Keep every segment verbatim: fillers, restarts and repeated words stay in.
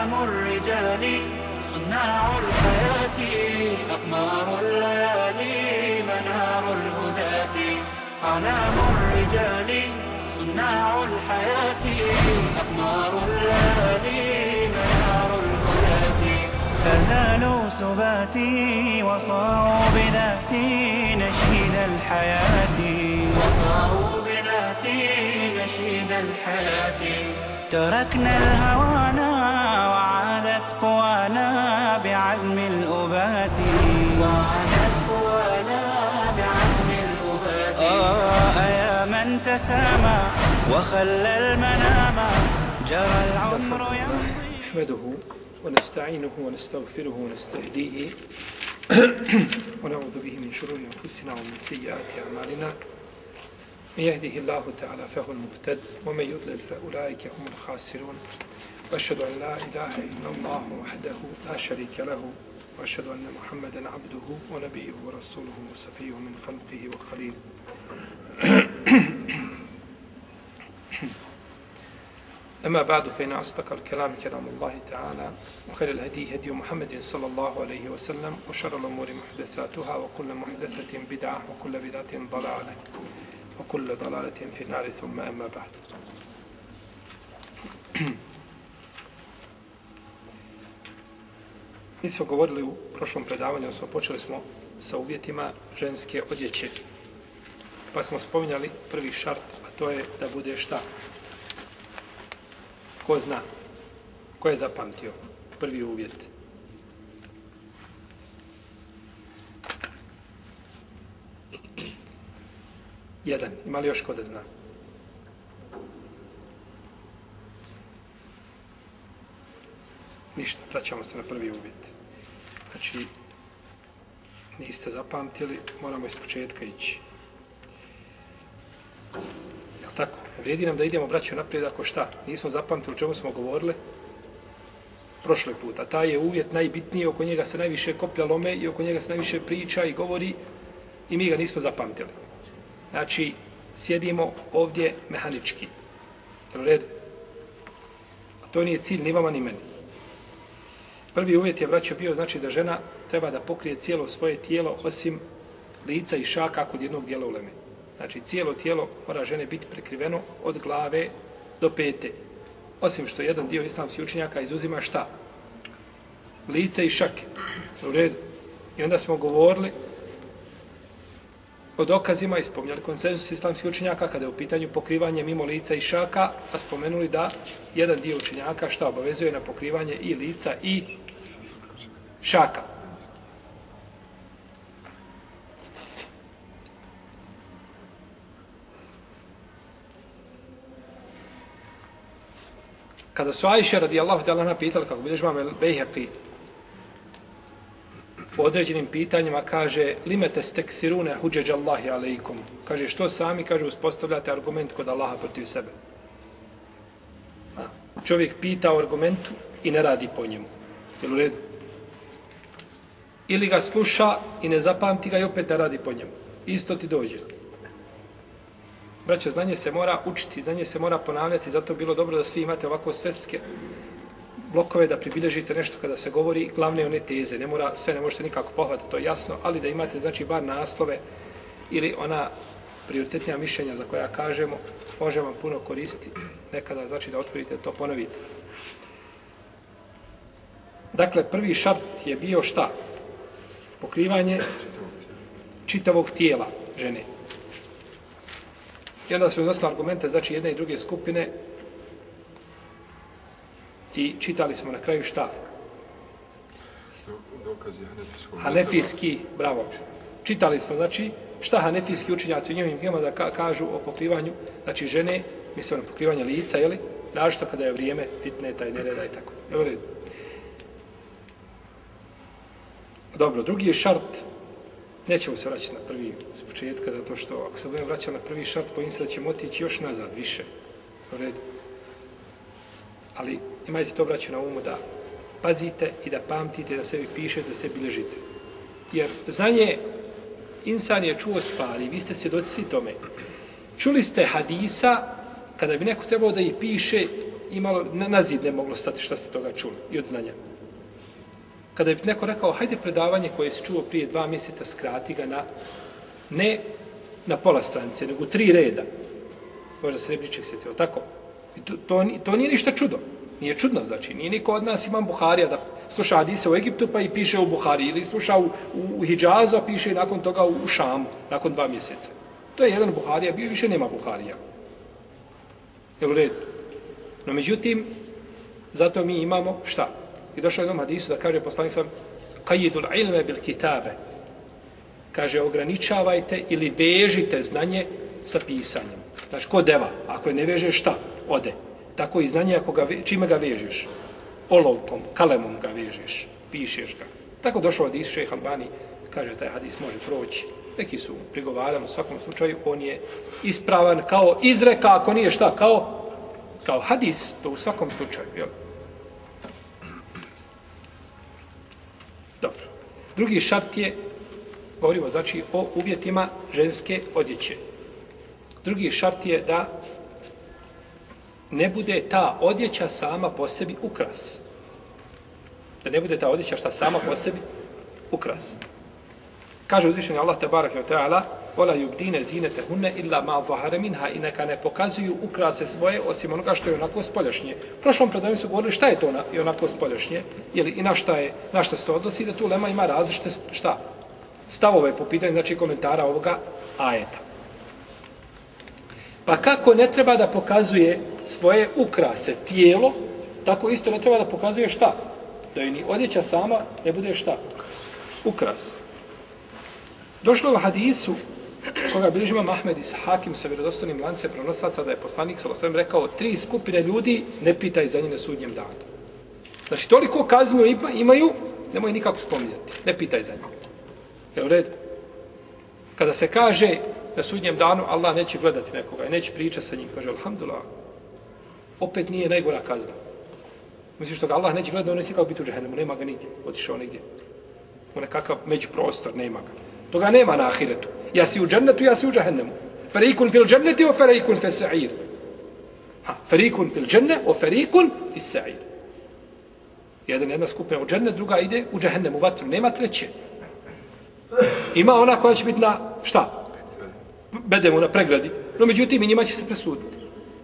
أعلام الرجال صناع الحياة أقمار الليالي منار الهداة أعلام الرجال صناع الحياة أقمار الليالي منار الهداة فزالوا سباتي وصاروا بذاتي نشيد الحياة وصاروا بذاتي نشيد الحياة تركنا الهوانا وعادت قوانا بعزم الأبات وعادت قوانا بعزم الأبات آه يا من تسامى وخلى المنام جرى العمر يمضي. نحمده ونستعينه ونستغفره ونستهديه ونعوذ به من شرور أنفسنا ومن سيئات أعمالنا. من يهده الله تعالى فهو المهتد ومن يضلل فأولئك هم الخاسرون. وأشهد أن لا إله إلا الله وحده لا شريك له وأشهد أن محمدا عبده ونبيه ورسوله وصفيه من خلقه وخليله. أما بعد فإن أصدق الكلام كلام الله تعالى وخير الهدي هدي محمد صلى الله عليه وسلم وشر الأمور محدثاتها وكل محدثة بدعة وكل بدعة ضلالة وكل ضلالة في النار ثم أما بعد. Mi smo govorili u prošlom predavanju, odnosno počeli smo sa uvjetima ženske odjeće. Pa smo spominjali prvi šart, a to je da bude šta? Ko zna? Ko je zapamtio? Prvi uvjet. Jedan. Ima li još ko da zna? Ništa. Vraćamo se na prvi uvjet. Znači, niste zapamtili, moramo iz početka ići. Jel' tako? Vrijedi nam da idemo, braćo, naprijed ako šta. Nismo zapamtili o čemu smo govorili prošli put. A taj je uvjet najbitniji, oko njega se najviše koplja lome i oko njega se najviše priča i govori i mi ga nismo zapamtili. Znači, sjedimo ovdje mehanički. Jel' u redu? A to nije cilj ni vama ni meni. Prvi uvjet je, braćo, bio znači da žena treba da pokrije cijelo svoje tijelo osim lica i šaka kod jednog dijela uleme. Znači, cijelo tijelo mora žene biti prekriveno od glave do pete. Osim što jedan dio islamskih učenjaka izuzima šta? Lice i šake. U redu. I onda smo govorili o dokazima i spominjali konsenzus islamskih učenjaka kada je u pitanju pokrivanje mimo lica i šaka, a spomenuli da jedan dio učenjaka šta obavezuje na pokrivanje i lica i šaka. Kada su Ajše radijallahu ta'ala anha pitali, kako bilježi imam Bejheqi, u određenim pitanjima kaže lime testekthirune huđeđa Allahi alejkum. Kaže, što sami, kaže, uspostavljate argument kod Allaha protiv sebe. A, čovjek pita o argumentu i ne radi po njemu. Jel' u redu? Ili ga sluša i ne zapamti ga i opet ne radi po njemu. Isto ti dođe. Braćo, znanje se mora učiti, znanje se mora ponavljati, zato bilo dobro da svi imate ovako svestske blokove, da pribilježite nešto kada se govori, glavne one teze. Ne mora, sve ne možete nikako pohvatati, to je jasno, ali da imate, znači, bar naslove ili ona prioritetnija mišljenja za koja kažemo, može vam puno koristiti, nekada, znači, da otvorite to, ponovite. Dakle, prvi šart je bio šta? Pokrivanje čitavog tijela žene. I onda smo iznosili argumente, znači, jedne i druge skupine i čitali smo na kraju šta? Hanefijski, bravo. Čitali smo, znači, šta hanefijski učenjaci u njihovim knjigama da ka kažu o pokrivanju, znači, žene, mislim na pokrivanje lica, jeli? Našto kada je vrijeme fitneta i nereda i tako. Evo redu. Dobro, drugi je šart. Nećemo se vraćati na prvi s početka, zato što ako se budemo vraćati na prvi šart, bojim se da ćemo otići još nazad, više. U redu. Ali imajte to, braćo, na umu da pazite i da pamtite, da sebi pišete, da se bilježite. Jer znanje, insan je čuo stvari, vi ste svjedoci svi tome. Čuli ste hadisa, kada bi neko trebao da ih piše, imalo, na, na zid ne moglo stati šta ste toga čuli i od znanja. Kada je neko rekao, hajde predavanje koje si čuo prije dva mjeseca, skrati ga na, ne na pola stranice, nego tri reda. Možda se Rebriček sjetio, tako? I to, to, to nije ništa čudo. Nije čudno, znači. Nije niko od nas imam Buharija da sluša hadise u Egiptu pa i piše u Buhari, ili sluša u, u, u Hidžazu, a piše nakon toga u, u Šamu, nakon dva mjeseca. To je jedan Buharija, bio više nema Buharija. Jel u redu? No međutim, zato mi imamo šta? I došao jednom hadisu da kaže poslanik sam kajidul ilme bil kitabe. Kaže, ograničavajte ili vežite znanje sa pisanjem. Znači, ko deva, ako je ne vežeš, šta? Ode. Tako i znanje, ako ga, čime ga vežeš? Olovkom, kalemom ga vežeš, pišeš ga. Tako došao hadis šejh Albani, kaže, taj hadis može proći. Neki su prigovarani, u svakom slučaju, on je ispravan kao izreka, ako nije šta, kao, kao hadis, to u svakom slučaju, jel? Dobro. Drugi šart je, govorimo znači o uvjetima ženske odjeće. Drugi šart je da ne bude ta odjeća sama po sebi ukras. Da ne bude ta odjeća šta sama po sebi ukras. Kaže uzvišeni Allah tebareke ve taala: "Wala yubdina zinatahunna illa ma zahara minha", i neka ne pokazuju ukrase svoje osim onoga što je onako spoljašnje. U prošlom predavanju su govorili šta je to na, i onako spoljašnje, jeli i na šta je, na šta se to odnosi, da tu ulema ima različite šta stavove po pitanju znači komentara ovoga ajeta. Pa kako ne treba da pokazuje svoje ukrase tijelo, tako isto ne treba da pokazuje šta? Da je ni odjeća sama ne bude šta? Ukras. Došlo u hadisu koga bilježi imam Ahmed iz Hakim sa vjerodostojnim lancem prenosaca da je poslanik sallallahu alejhi ve sellem rekao tri skupine ljudi ne pitaj za njih na sudnjem danu. Znači toliko kaznu imaju, nemoj nikako spominjati. Ne pitaj za njih. Je u redu? Kada se kaže na sudnjem danu Allah neće gledati nekoga i neće pričati sa njim, kaže alhamdulillah, opet nije najgora kazna. Misliš što ga Allah neće gledati, on neće kao biti u džehennemu, nema ga nigdje, otišao nigdje. U nekakav međuprostor, nema ga. Toga nema na ahiretu. Ja si u džennetu, ja si u džehennemu. Farikun fil dženneti o farikun fil sa'ir. Ha, farikun fil dženne o farikun fil sa'ir. Jedan jedna skupina u džennet, druga ide u džehennemu, u vatru. Nema treće. Ima ona koja će biti na šta? Bedemu, na pregradi. No međutim, i njima će se presuditi.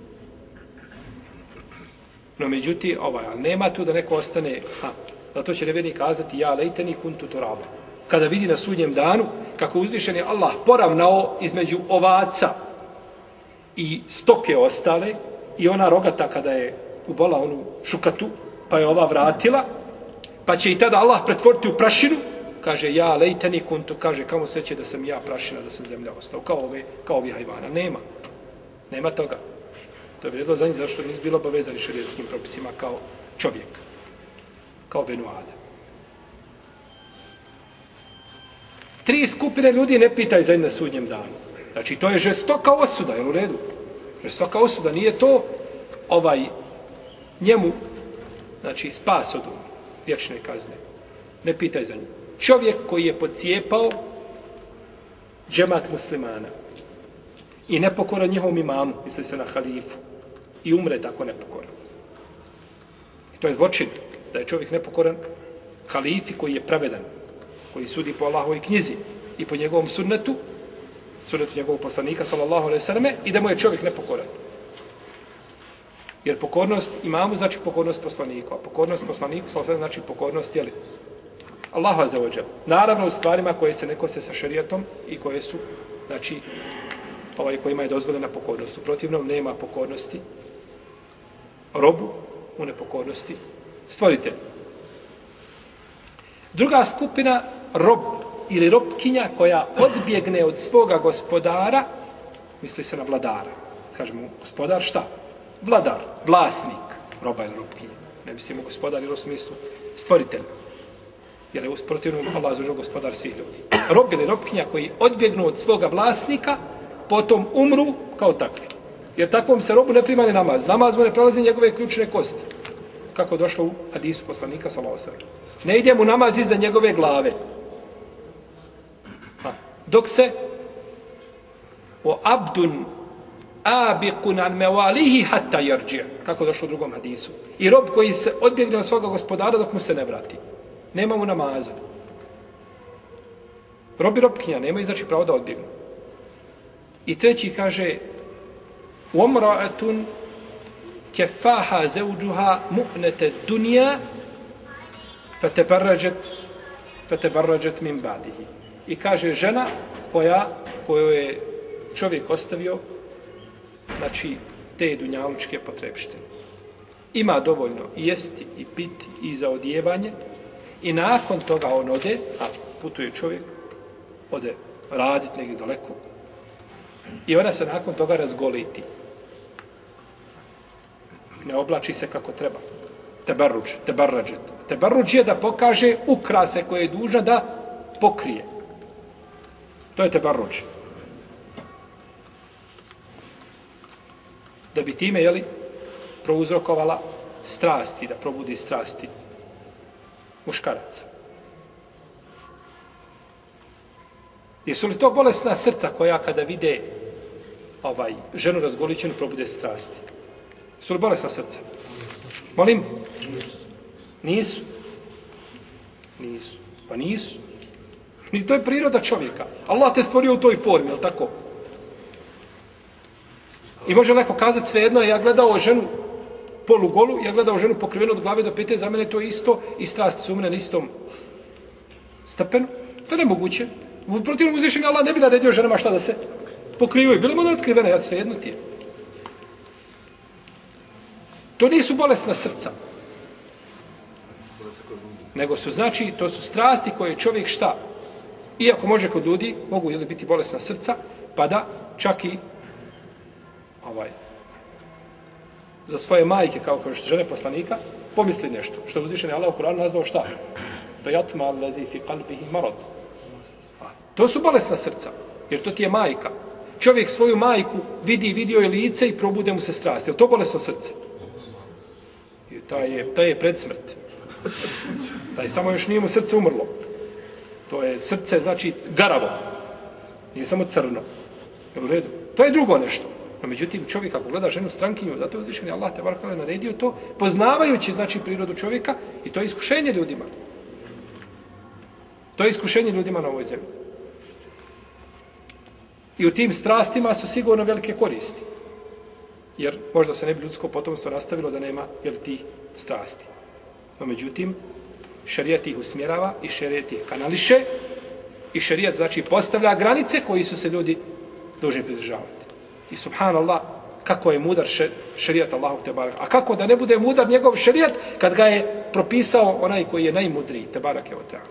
No međutim, ovaj, ali nema tu da neko ostane, ha, zato će nevjernik kazati, ja lejteni kuntu turaba. Kada vidi na sudnjem danu, kako uzvišen je Allah poravnao između ovaca i stoke ostale, i ona rogata kada je ubola onu šukatu, pa je ova vratila, pa će i tada Allah pretvoriti u prašinu, kaže, ja lejteni kuntu, kaže, kamo sreće da sam ja prašina, da sam zemlja ostao, kao ove, kao ovi hajvana. Nema. Nema toga. To je vrijedilo za njih, zašto nisu bilo obavezani šerijetskim propisima kao čovjek. Kao Benu Adem. Tri skupine ljudi ne pitaju za njih na sudnjem danu. Znači, to je žestoka osuda, jel u redu? Žestoka osuda, nije to ovaj njemu, znači, spas od vječne kazne. Ne pitaj za njih. Čovjek koji je pocijepao džemat muslimana i nepokoran njihovom imamu, misli se na halifu, i umre tako nepokoran. I to je zločin, da je čovjek nepokoran halifi koji je pravedan, koji sudi po Allahovoj knjizi i po njegovom sunnetu, sunnetu njegovog poslanika, sallallahu alejhi ve selleme, i da mu je čovjek nepokoran. Jer pokornost imamu znači pokornost poslaniku, a pokornost poslaniku sallallahu alejhi ve selleme znači pokornost jeli Allahu azza wa dželle. Naravno u stvarima koje se ne kose sa šerijatom i koje su, znači, ovaj kojima je dozvoljena pokornost. U protivnom nema pokornosti robu, u nepokornosti stvoritelju. Druga skupina, rob ili robkinja koja odbjegne od svoga gospodara, misli se na vladara. Kažemo, gospodar šta? Vladar, vlasnik, roba ili robkinja. Ne mislimo gospodar ili u smislu stvoritelj. Jer je u protivnom Allah zažao gospodar svih ljudi. Rob ili robkinja koji odbjegnu od svoga vlasnika, potom umru kao takvi. Jer takvom se robu ne prima ni namaz. Namaz mu ne prelazi njegove ključne kosti. Kako je došlo u hadisu poslanika sallallahu alejhi ve sellem. Ne ide mu namaz iza njegove glave. Ha. Dok se o abdun abiqun an mevalihi hatta yarđi. Kako došlo u drugom hadisu. I rob koji se odbjegne od svoga gospodara dok mu se ne vrati. Nema mu namaza. Rob i robkinja nemaju znači pravo da odbjegnu. I treći kaže وَمْرَأَةٌ كَفَّاهَا زَوْجُهَا مُؤْنَةَ الدُّنْيَا فَتَبَرَّجَتْ فَتَبَرَّجَتْ مِنْ بَعْدِهِ. I kaže žena koja, koju je čovjek ostavio, znači te dunjalučke potrebštine. Ima dovoljno i jesti, i piti, i za odjevanje, i nakon toga on ode, a putuje čovjek, ode raditi negdje daleko, i ona se nakon toga razgoliti. Ne oblači se kako treba. Tebarruđ, tebarrađet. Tebarruđ je da pokaže ukrase koje je dužna da pokrije. To je tebarruđ. Da bi time, jeli, prouzrokovala strasti, da probudi strasti muškaraca. Jesu li to bolesna srca koja kada vide ovaj, ženu razgolićenu probude strasti? Jesu li bolesna srca? Molim? Nisu. Nisu. Pa nisu. I to je priroda čovjeka. Allah te stvorio u toj formi, je li tako? I može neko kazati svejedno, ja gledao ženu polugolu, ja gledao ženu pokrivenu od glave do pete, za mene to je isto i strasti su u mene na istom stepenu. To je nemoguće. U protivnom uzvišenju Allah ne bi naredio ženama šta da se pokrivaju. Bile mu da otkrivene, ja svejedno ti je. To nisu bolesna srca. Nego su, znači, to su strasti koje čovjek šta? Iako može kod ljudi, mogu ili biti bolesna srca, pa da čak i ovaj, za svoje majke, kao kao što žene poslanika, pomisli nešto. Što je uzvišen Allah u Kur'anu nazvao šta? Fejatma alladhi fi qalbihi marad. To su bolesna srca, jer to ti je majka. Čovjek svoju majku vidi, vidio je lice i probude mu se strasti. Je to bolesno srce? I taj je, taj je predsmrt. Taj samo još nije mu srce umrlo. To je srce, znači, garavo. Nije samo crno. Je u redu? To je drugo nešto. No, međutim, čovjek ako gleda ženu strankinju, zato je uzvišen Allah te barakale naredio to, poznavajući, znači, prirodu čovjeka, i to je iskušenje ljudima. To je iskušenje ljudima na ovoj zemlji. I u tim strastima su sigurno velike koristi. Jer možda se ne bi ljudsko potomstvo nastavilo da nema jel, tih strasti. No, međutim, šerijat ih usmjerava i šerijat ih kanališe i šerijat, znači, postavlja granice koji su se ljudi dužni pridržavati. I subhanallah, kako je mudar šerijat Allahu te barak. A kako da ne bude mudar njegov šerijat kad ga je propisao onaj koji je najmudriji, te barak je o teala.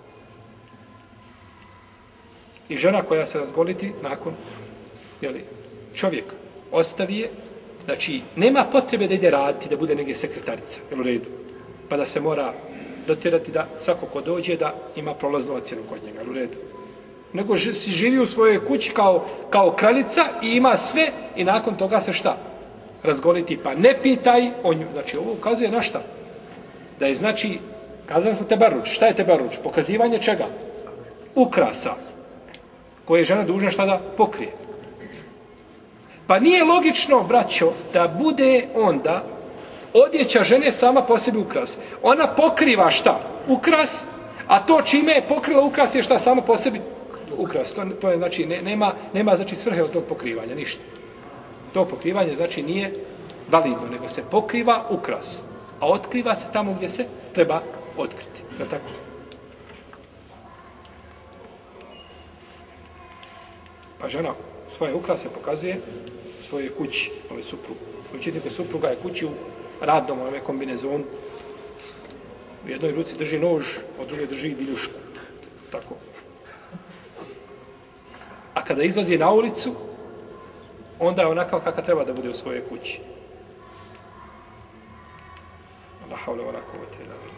I žena koja se razgoliti nakon jeli, čovjeka ostavi je, znači nema potrebe da ide raditi, da bude negdje sekretarica, jel u redu, pa da se mora dotjerati da svako ko dođe da ima prolaznu ocjenu kod njega, jel u redu. Nego si živi u svojoj kući kao, kao kraljica i ima sve i nakon toga se šta? Razgoliti, pa ne pitaj o nju. Znači ovo ukazuje na šta? Da je znači, kazali smo tebarruđ, šta je tebarruđ? Pokazivanje čega? Ukrasa koje je žena dužna šta da pokrije. Pa nije logično, braćo, da bude onda odjeća žene sama po sebi ukras. Ona pokriva šta? Ukras, a to čime je pokrila ukras je šta samo po sebi ukras. To, to je, znači, ne, nema, nema znači, svrhe od tog pokrivanja, ništa. To pokrivanje, znači, nije validno, nego se pokriva ukras. A otkriva se tamo gdje se treba otkriti. Je tako? Pa žena svoje ukrase pokazuje svoje kući, ali suprugu. Međutim, supruga je kući u radnom onome kombinezonu. U jednoj ruci drži nož, a u drugoj drži viljušku. Tako. A kada izlazi na ulicu, onda je onakav kakav treba da bude u svojoj kući. Allah haule wa la kuvvete illa billah.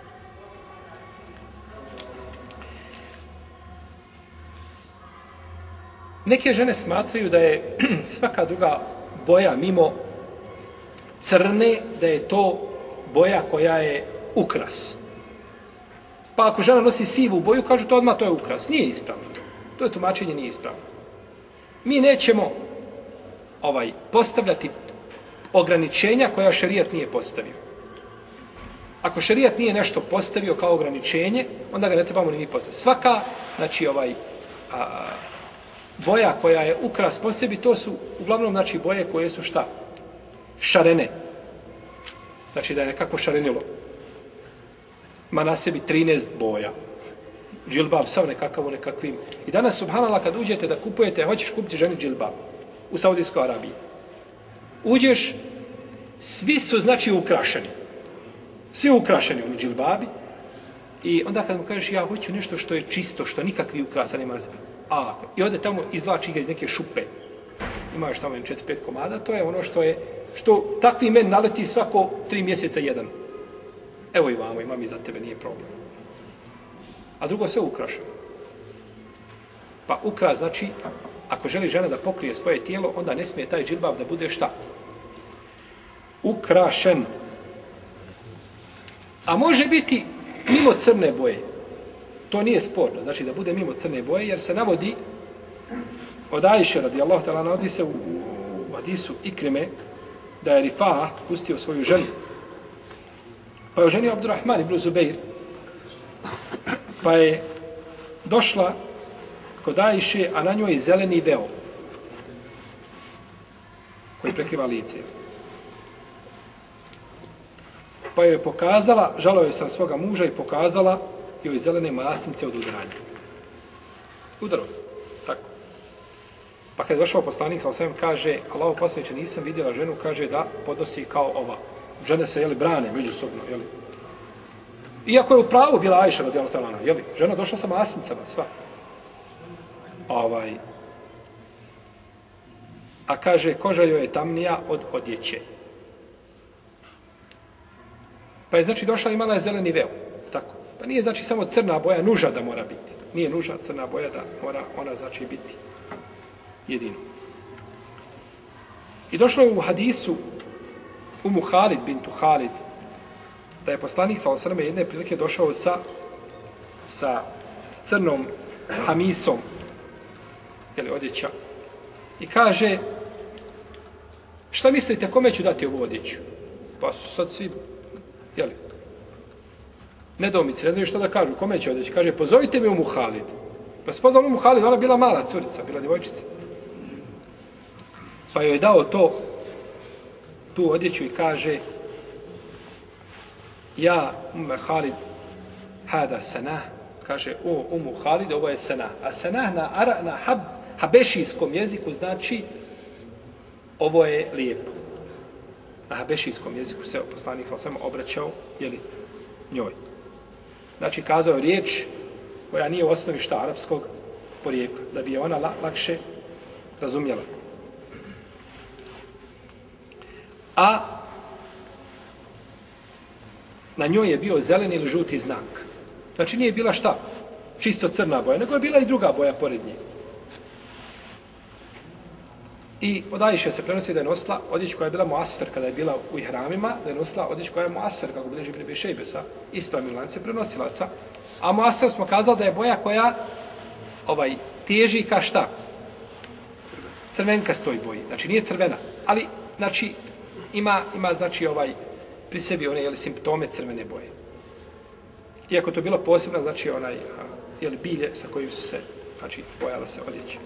Neke žene smatraju da je svaka druga boja mimo crne, da je to boja koja je ukras. Pa ako žena nosi sivu boju, kažu to odmah to je ukras. Nije ispravno to. To je tumačenje, nije ispravno. Mi nećemo ovaj postavljati ograničenja koja šerijat nije postavio. Ako šerijat nije nešto postavio kao ograničenje, onda ga ne trebamo ni mi postaviti. Svaka, znači ovaj a, boja koja je ukras po sebi, to su uglavnom znači boje koje su šta? Šarene. Znači da je nekako šarenilo. Ma na sebi trinaest boja. Džilbab sav nekakav u nekakvim. I danas, subhanallah, kad uđete da kupujete, hoćeš kupiti ženi džilbab u Saudijskoj Arabiji. Uđeš, svi su znači ukrašeni. Svi ukrašeni oni džilbabi. I onda kad mu kažeš ja hoću nešto što je čisto, što nikakvi ukrasa nema. A, i ode tamo izvlači ga iz neke šupe. Ima još tamo jedan četiri pet komada, to je ono što je, što takvi men naleti svako tri mjeseca jedan. Evo i vamo, imam i za tebe, nije problem. A drugo sve ukrašeno. Pa ukras znači, ako želi žena da pokrije svoje tijelo, onda ne smije taj džilbab da bude šta? Ukrašen. A može biti mimo crne boje. To nije sporno, znači da bude mimo crne boje, jer se navodi od Ajše radijallahu ta'ala, navodi se u, u hadisu Ikrime da je Rifa'a pustio svoju ženu. Pa je oženio Abdurrahman ibn Zubeir. Pa je došla kod Ajše, a na njoj zeleni veo koji prekriva lice. Pa je pokazala, žalio je sam svoga muža i pokazala joj zelene masnice od udaranja. Udaro. Tako. Pa kad je došao poslanik, sa osvijem kaže, Allahu poslaniče, nisam vidjela ženu, kaže da podnosi kao ova. Žene se, jeli, brane međusobno, jeli. Iako je u pravu bila Ajša, radijallahu ta'ala, jeli, žena došla sa masnicama, sva. Ovaj. A kaže, koža joj je tamnija od odjeće. Pa je znači došla i imala je zeleni veo. Tako. Pa nije znači samo crna boja nuža da mora biti. Nije nuža crna boja da mora ona znači biti jedino. I došlo je u hadisu Umu Halid bintu Halid da je poslanik sallallahu alejhi ve sellem jedne prilike došao sa sa crnom hamisom ili odjeća i kaže šta mislite kome ću dati ovu odjeću? Pa su sad svi jeli nedoumice, ne znaju što da kažu, kome će odjeći? Kaže, pozovite mi Umu Halid. Pa se pozvali Umu Halid, ona bila mala curica, bila djevojčica. Pa joj je dao to, tu odjeću i kaže, ja, Umu Halid, hada sanah, kaže, o, Umu Halid, ovo je sanah. A sanah na, ara, na hab, habešijskom jeziku znači, ovo je lijepo. Na habešijskom jeziku se poslanik sam samo obraćao, jeli, njoj. Znači, kazao je riječ koja nije u osnovi šta arapskog porijekla, da bi je ona lakše razumjela. A na njoj je bio zeleni ili žuti znak. Znači, nije bila šta? Čisto crna boja, nego je bila i druga boja pored nje. I od Ajše se prenosi da je nosila odjeću koja je bila muasfer kada je bila u ihramima, da je nosila odjeću koja je muasfer, kako bilježi Ibn Abi Šejbe sa ispravnim lance prenosilaca. A muasfer smo kazali da je boja koja ovaj, teži ka šta? Crvenka stoj boji. Znači nije crvena, ali znači, ima, ima znači, ovaj, pri sebi one jeli, simptome crvene boje. Iako to bilo posebno, znači onaj jeli, bilje sa kojim su se znači, bojala se odjeća.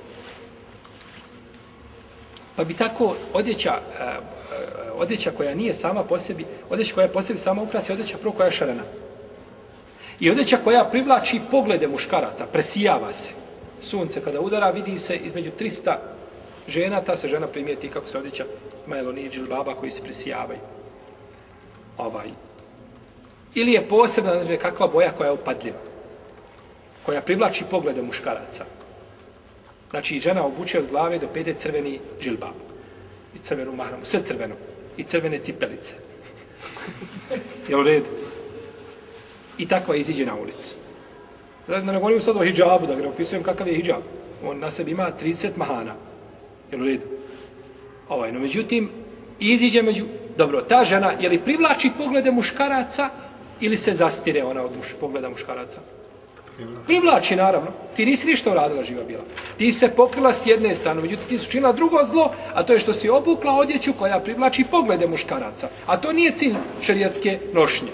Pa bi tako odjeća, odjeća koja nije sama po sebi, odjeća koja je po sebi sama ukras je odjeća prvo koja je šarena. I odjeća koja privlači poglede muškaraca, presijava se. Sunce kada udara, vidi se između trista žena, ta se žena primijeti kako se odjeća majloni i džilbaba koji se presijavaju. Ovaj. Ili je posebna znači, kakva boja koja je upadljiva, koja privlači poglede muškaraca. Znači, žena obuče od glave do pete crveni džilbab. I crvenu mahramu, sve crveno. I crvene cipelice. Jel u redu? I takva iziđe na ulicu. Da ne govorim sad o hijabu, da ga ne opisujem kakav je hijab. On na sebi ima trideset mahana. Jel u redu? Ovaj, no međutim, iziđe među... Dobro, ta žena, je li privlači poglede muškaraca ili se zastire ona od muš, pogleda muškaraca? Privlači, naravno. Ti nisi ništa uradila, živa bila. Ti se pokrila s jedne strane, međutim ti su učinila drugo zlo, a to je što si obukla odjeću koja privlači poglede muškaraca. A to nije cilj šerijatske nošnje.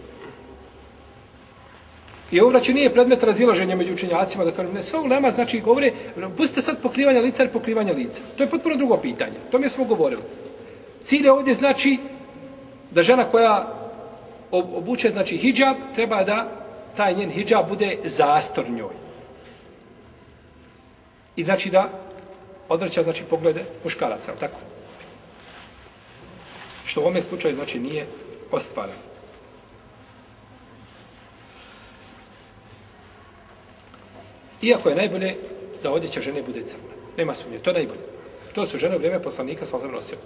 I ovo, braću, nije predmet razilaženja među učenjacima, da kažem, ne, sve ulema, znači, govore, pustite sad pokrivanje lica ili pokrivanje lica. To je potpuno drugo pitanje. To mi smo govorili. Cilj je ovdje, znači, da žena koja obuče, znači, hidžab, treba da taj njen hidžab bude zastor njoj. I znači da odvraća, znači, poglede muškaraca, tako? Što u ovome slučaju, znači, nije ostvareno. Iako je najbolje da odjeća žene bude crna. Nema sumnje, to je najbolje. To su žene u vrijeme poslanika sa nosile.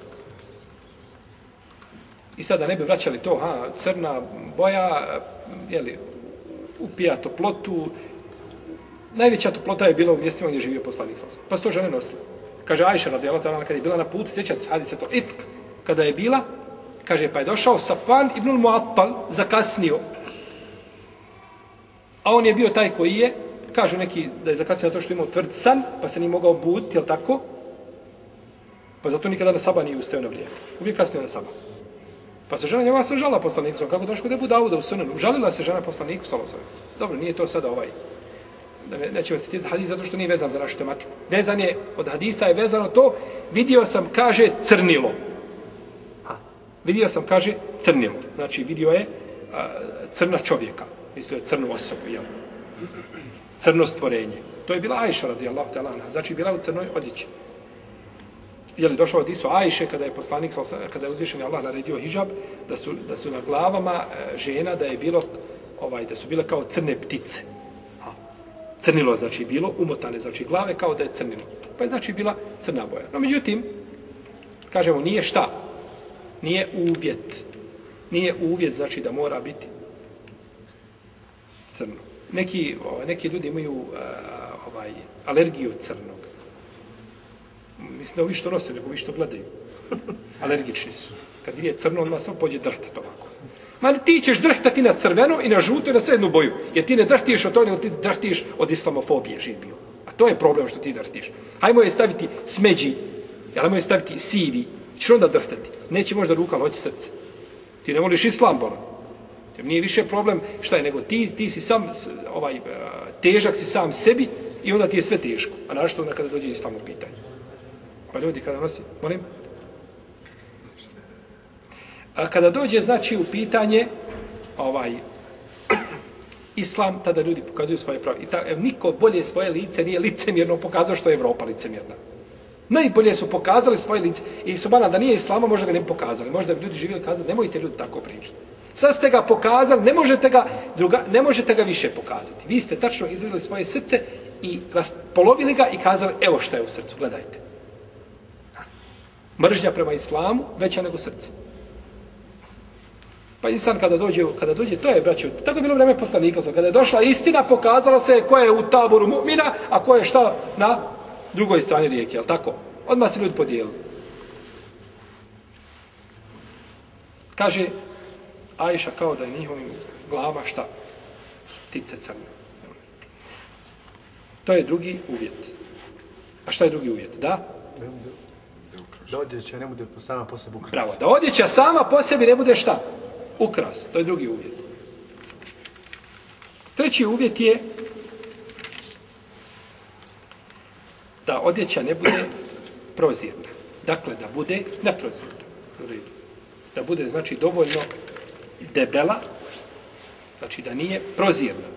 I sada ne bi vraćali to, ha, crna boja, jeli, upija toplotu. Najveća toplota je bila u mjestima gdje je živio poslanik. Pa su to žene nosile. Kaže Ajša radijallahu ta'ala, kada je bila na putu, sjećate se, hadis je to Ifk, kada je bila, kaže, pa je došao Safvan ibn Mu'attal, zakasnio. A on je bio taj koji je, kažu neki da je zakasnio na to što je imao tvrd san, pa se nije mogao buditi, jel tako? Pa zato nikada na saba nije ustao na vrijeme. Uvijek kasnio na saba. Pa se žena njegova se žala poslaniku, kako došlo kod Ebu Dauda u sunanu. Žalila se žena poslaniku, sallallahu. Dobro, nije to sada ovaj, ne, nećemo citirati hadis zato što nije vezan za našu tematiku. Vezan je, od hadisa je vezano to, vidio sam, kaže, crnilo. Ha. Vidio sam, kaže, crnilo. Znači, vidio je a, crna čovjeka. Mislio je crnu osobu, jel? Crno stvorenje. To je bila Ajša radijallahu ta'ala anha. Znači, bila u crnoj odjeći. Je li došao od Isu Ajše, kada je poslanik, kada je uzvišen Allah naredio hidžab, da su, da su na glavama žena, da je bilo, ovaj, da su bile kao crne ptice. Ha. Crnilo, znači, bilo, umotane, znači, glave kao da je crnilo. Pa je, znači, bila crna boja. No, međutim, kažemo, nije šta? Nije uvjet. Nije uvjet, znači, da mora biti crno. Neki, ovaj, neki ljudi imaju uh, ovaj, alergiju od crnog. Mislim da ovi što nose, nego ovi što gledaju. Alergični su. Kad vidi crno, on samo pođe drhtat ovako. Ma ti ćeš drhtati na crveno i na žuto i na srednu boju. Jer ti ne drhtiš od toga, nego ti drhtiš od islamofobije živ bio. A to je problem što ti drhtiš. Hajmo je staviti smeđi, hajmo je staviti sivi. Ćeš onda drhtati. Neće možda ruka, ali hoće srce. Ti ne voliš islam, bolan. Jer nije više problem šta je, nego ti, ti si sam, ovaj, težak si sam sebi i onda ti je sve teško. A našto onda kada dođe islam u pitanje. Pa ljudi kada nosi, molim? A kada dođe, znači, u pitanje ovaj, islam, tada ljudi pokazuju svoje pravo. I ta, ev, niko bolje svoje lice nije licemjerno pokazao što je Evropa licemjerna. Najbolje su pokazali svoje lice. I subhana, da nije islama, možda ga ne bi pokazali. Možda bi ljudi živjeli kazali, nemojte ljudi tako pričati. Sad ste ga pokazali, ne možete ga, druga, ne možete ga više pokazati. Vi ste tačno izgledali svoje srce i raspolovili ga i kazali, evo što je u srcu, gledajte. Mržnja prema islamu veća nego srce. Pa insan kada dođe, kada dođe, to je, braćo, tako je bilo vreme poslanika, kada je došla istina, pokazala se ko je u taboru mu'mina, a ko je šta na drugoj strani rijeke, jel tako? Odmah se ljudi podijelili. Kaže Ajša kao da je njihovim glava šta? Ptice crne. To je drugi uvjet. A šta je drugi uvjet? Da? Da odjeća ne bude sama po sebi ukras. Bravo, da odjeća sama po sebi ne bude šta? Ukras. To je drugi uvjet. Treći uvjet je da odjeća ne bude prozirna. Dakle, da bude neprozirna. Da bude, znači, dovoljno debela, znači da nije prozirna.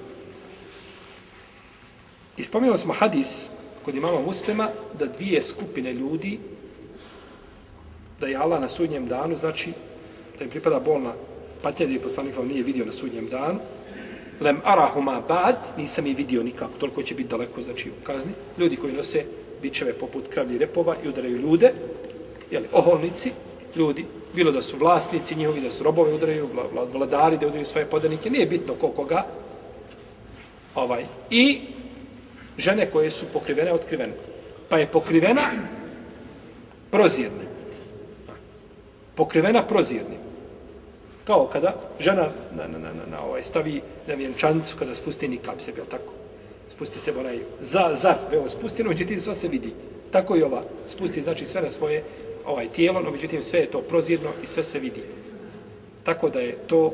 I spomenuli smo hadis kod imama Muslima da dvije skupine ljudi, da je Allah na sudnjem danu, znači da im pripada bolna patnja, da je poslanik nije vidio na sudnjem danu. Lem arahuma bad, nisam ih vidio nikako, toliko će biti daleko, znači u kazni. Ljudi koji nose bičeve poput kravlji repova i udaraju ljude, jeli, oholnici, ljudi, bilo da su vlasnici njihovi, da su robovi udaraju, vladari da udaraju svoje podanike, nije bitno ko koga. Ovaj. I žene koje su pokrivene, otkrivene. Pa je pokrivena prozirnim. Pokrivena prozirnim. Kao kada žena na, na, na, na ovaj, stavi na vjenčanicu kada spusti nikab sebi, jel tako? Spusti se onaj za, zar, evo, spusti, no međutim sve se vidi. Tako i ova, spusti znači sve na svoje ovaj tijelo, no međutim sve je to prozirno i sve se vidi. Tako da je to,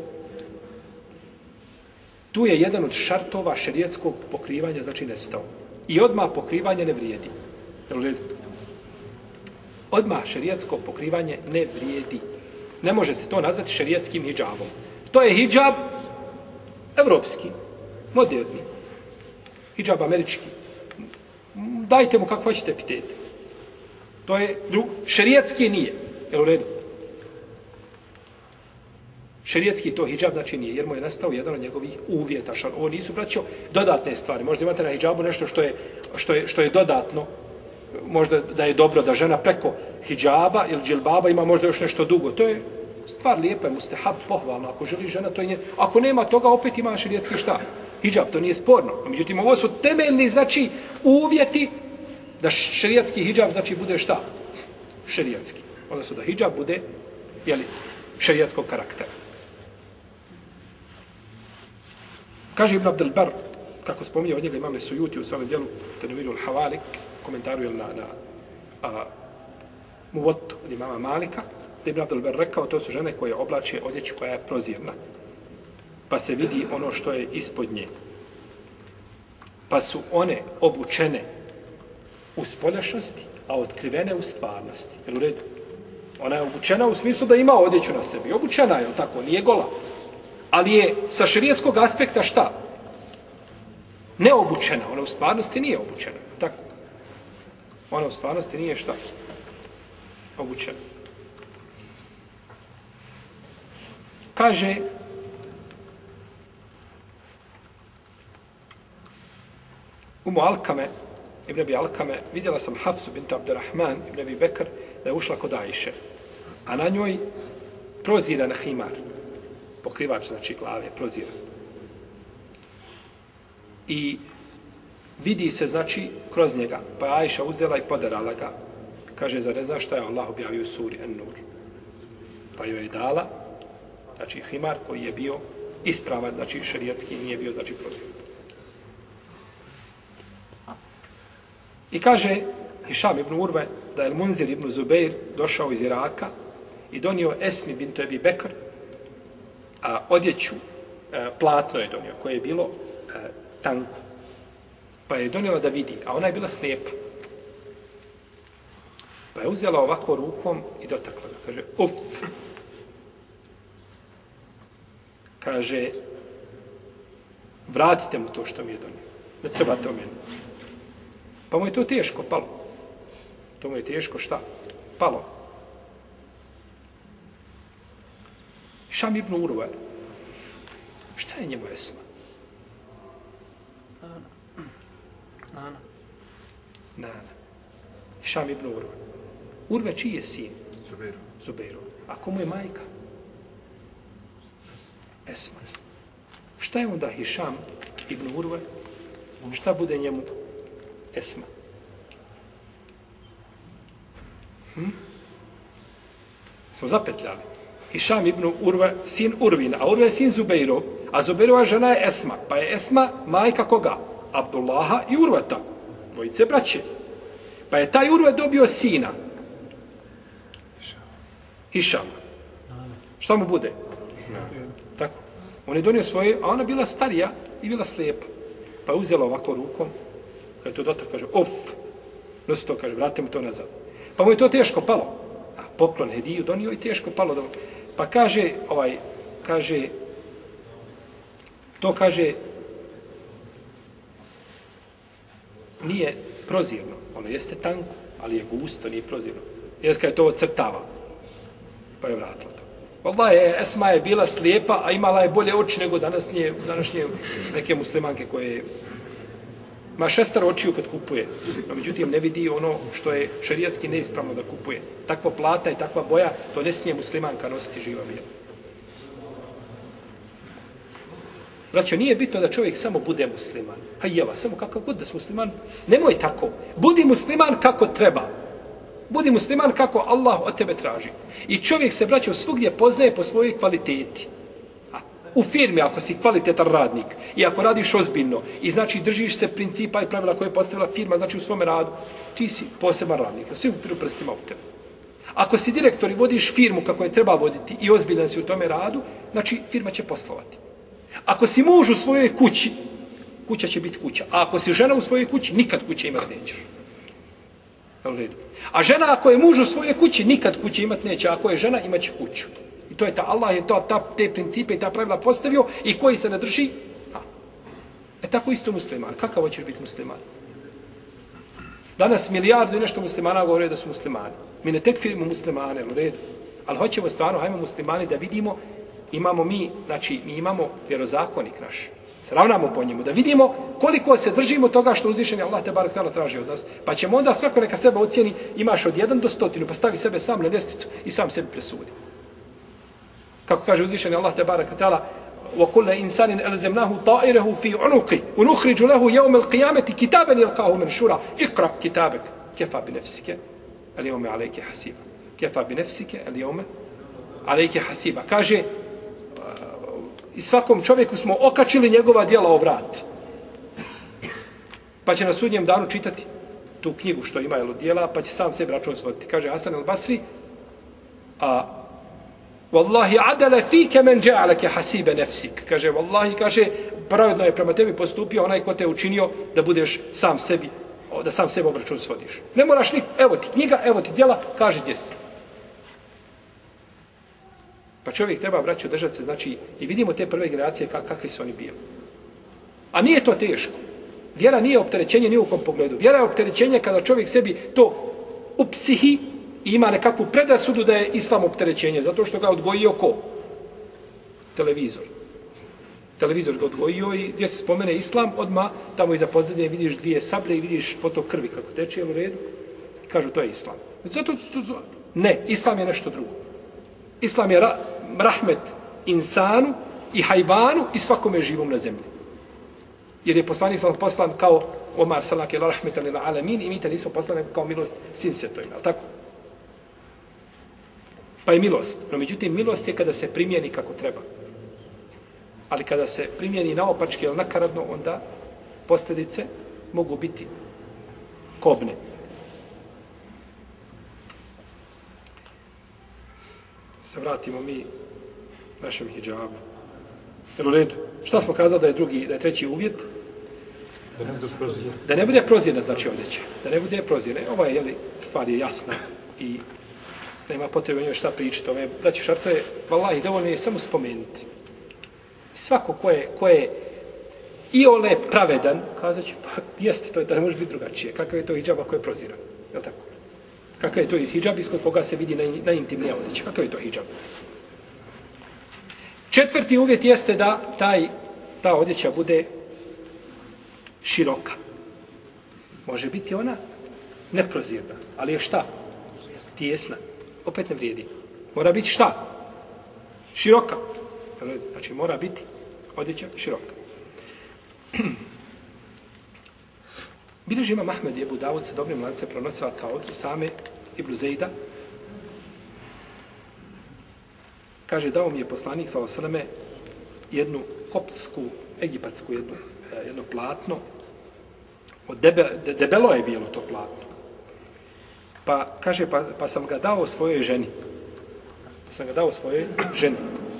tu je jedan od šartova šerijatskog pokrivanja, znači nestao. I odmah pokrivanje ne vrijedi. Jel u redu? Odmah šerijatsko pokrivanje ne vrijedi. Ne može se to nazvati šerijatskim hidžabom. To je hidžab evropski, moderni. Hidžab američki. Dajte mu kako hoćete epitete. To je šerijatski nije. Jel u redu? Šerijatski to hidžab znači nije, jer mu je nastao jedan od njegovih uvjeta. Ovo nisu, braćo, dodatne stvari. Možda imate na hidžabu nešto što je, što je, što je dodatno. Možda da je dobro da žena preko hidžaba ili džilbaba ima možda još nešto dugo. To je stvar lijepa, mustehab, pohvalno. Ako želi žena, to je nje. Ako nema toga, opet ima šerijatski šta? Hidžab, to nije sporno. Međutim, ovo su temeljni, znači, uvjeti da šerijatski hidžab, znači, bude šta? Šerijatski. Odnosno da hidžab bude, jeli, šerijatskog karaktera. Kaže Ibn Abdel Bar, kako spominje od njega imame Sujuti u svom dijelu Tenvirul Havalik, komentaru na, na a, Muvotu od imama Malika, da Ibn Abdel Bar rekao, to su žene koje oblače odjeću koja je prozirna. Pa se vidi ono što je ispod nje. Pa su one obučene u spoljašnosti, a otkrivene u stvarnosti. Jel u redu? Ona je obučena u smislu da ima odjeću na sebi. Obučena je, tako, nije gola. Ali je sa šerijatskog aspekta šta? Neobučena. Ona u stvarnosti nije obučena. Tako. Ona u stvarnosti nije šta? Obučena. Kaže Umu Alkame, Ibn Abi Alkame, vidjela sam Hafsu bintu Abdurrahman, Ibn Abi Bekr, da je ušla kod Ajše. A na njoj proziran himar. Pokrivač, znači glave, proziran. I vidi se, znači, kroz njega. Pa je Ajša uzela i podarala ga. Kaže, zar ne znaš šta je Allah objavio u suri An-Nur? Pa joj je dala, znači, himar koji je bio ispravan, znači, šerijatski, nije bio, znači, proziran. I kaže Hišam ibn Urve da je Munzir ibn Zubeir došao iz Iraka i donio Esmi bintu Ebi Bekr a, odjeću, a, platno je donio, koje je bilo a, tanko. Pa je donijela da vidi, a ona je bila slijepa. Pa je uzela ovako rukom i dotakla ga. Kaže, uf! Kaže, vratite mu to što mi je donio. Ne trebate o meni. Pa mu je to teško palo. To mu je teško šta? Palo. Šam ibn Urve. Šta je njemu Esma? Nana. Nana. Nana. Šam ibn Urve. Urve čiji je sin? Zubeiru. Zubeiru. A komu je majka? Esma. Šta je onda Hišam ibn Urve? Šta bude njemu Esma? Hm? Smo zapetljali. Hišam ibn Urve, sin Urvin, a Urve je sin Zubeirov, a Zubeirova žena je Esma. Pa je Esma majka koga? Abdullaha i Urvata. Dvojice braće. Pa je taj Urve dobio sina. Hišam. Šta mu bude? Tako. On je donio svoje, a ona bila starija i bila slijepa. Pa je uzela ovako rukom, kada je to dotak, kaže, of, nosi to, kaže, vrati mu to nazad. Pa mu je to teško palo. A poklon hediju donio i teško palo. Do... Pa kaže, ovaj, kaže, to kaže, nije prozirno. Ono jeste tanko, ali je gusto, nije prozirno. Jeste kada je to ocrtava. Pa je vratila to. Vallaha je, Esma je bila slijepa, a imala je bolje oči nego današnje, današnje neke muslimanke koje ma šestar očiju kad kupuje. No, međutim, ne vidi ono što je šerijatski neispravno da kupuje. Takva plata i takva boja, to ne smije muslimanka nositi živa bila. Braćo, nije bitno da čovjek samo bude musliman. Pa jeva, samo kakav god da si musliman. Nemoj tako. Budi musliman kako treba. Budi musliman kako Allah od tebe traži. I čovjek se, braćo, svugdje poznaje po svojoj kvaliteti. A, u firmi, ako si kvalitetan radnik i ako radiš ozbiljno i znači držiš se principa i pravila koje je postavila firma, znači u svome radu, ti si poseban radnik. Svi upiru prstima u tebe. Ako si direktor i vodiš firmu kako je treba voditi i ozbiljan si u tome radu, znači firma će poslovati. Ako si muž u svojoj kući, kuća će biti kuća. A ako si žena u svojoj kući, nikad kuće imati nećeš. A žena ako je muž u svojoj kući, nikad kuće imati neće. A ako je žena, imat će kuću. I to je ta Allah je to, ta, te principe i ta pravila postavio i koji se ne drži. A. E tako isto musliman. Kakav hoćeš biti musliman? Danas milijardu i nešto muslimana govore da su muslimani. Mi ne tekfirimo muslimane, u redu. Ali hoćemo stvarno, hajmo muslimani da vidimo, imamo mi, znači mi imamo vjerozakonik naš. Se ravnamo po njemu, da vidimo koliko se držimo toga što uzvišeni Allah te barek tala traži od nas. Pa ćemo onda svako neka sebe ocijeni, imaš od jedan do stotinu, pa stavi sebe sam na ljestvicu i sam sebi presudi. Kako kaže uzvišeni Allah te barek tala, وَكُلَّ إِنسَانٍ أَلْزَمْنَاهُ طَائِرَهُ فِي عُنُقِ وَنُخْرِجُ لَهُ يَوْمَ الْقِيَامَةِ كِتَابًا يَلْقَاهُ مَنْشُورًا اقْرَأْ كِتَابَكَ كَفَى بِنَفْسِكَ الْيَوْمَ عَلَيْكَ حَسِيبًا كَفَى بِنَفْسِكَ الْيَوْمَ عَلَيْكَ حَسِيبًا. Kaže, i svakom čovjeku smo okačili njegova djela o vrat. Pa će na sudnjem danu čitati tu knjigu što ima jel, djela, pa će sam sebi račun svoditi. Kaže Hasan al-Basri, a Wallahi adala fike men ja'alaka hasiba nafsik. Kaže wallahi, kaže pravedno je prema tebi postupio onaj ko te učinio da budeš sam sebi, da sam sebi obračun svodiš. Ne moraš ni, evo ti knjiga, evo ti djela, kaže gdje si. Pa čovjek treba, braćo, držati se, znači, i vidimo te prve generacije kak, kakvi su oni bili. A nije to teško. Vjera nije opterećenje ni u kom pogledu. Vjera je opterećenje kada čovjek sebi to u psihi i ima nekakvu predrasudu da je islam opterećenje, zato što ga odgojio ko? Televizor. Televizor ga odgojio i gdje se spomene islam, odmah tamo iza pozadnje vidiš dvije sablje i vidiš potok krvi kako teče u redu. I kažu to je islam. Zato, ne, islam je nešto drugo. Islam je ra, rahmet insanu i hajvanu i svakome živom na zemlji. Jer je poslanik sam poslan kao Omar salak je rahmetan ila alamin i mi te nismo poslani kao milost sin svetovima, ali tako? Pa je milost. No, međutim, milost je kada se primjeni kako treba. Ali kada se primjeni naopački ili nakaradno, onda posljedice mogu biti kobne. Se vratimo mi našem hidžabu. Jel u redu? Šta smo kazali da je drugi, da je treći uvjet? Da ne bude prozirna. Da ne bude prozirna, znači odjeća. Da ne bude prozirna. Ova je, jeli, stvar je jasna i nema potrebe njoj šta pričati. Ove, braći šartove, vallahi, dovoljno je samo spomenuti. Svako ko je, ko je iole pravedan, kazat će, pa jeste, to je, da ne može biti drugačije. Kakav je to hidžab ako je proziran? Jel tako? Kakav je to iz hidžab iskod koga se vidi najintimnija odjeća? Kakav je to hidžab? Četvrti uvjet jeste da taj, ta odjeća bude široka. Može biti ona neprozirna, ali je šta? Tijesna. Opet ne vrijedi. Mora biti šta? Široka. Znači mora biti odjeća široka. Bileži ima Ahmed i Ebu Davud sa dobrim lancem pronosilaca od Usame ibn Zejda. Kaže, dao mi je poslanik sallallahu alejhi ve selleme jednu kopsku, egipatsku jednu, jedno platno. Od debe, de, debelo je bilo to platno. Pa kaže, pa, pa sam ga dao svojoj ženi. Pa sam ga dao svojoj ženi.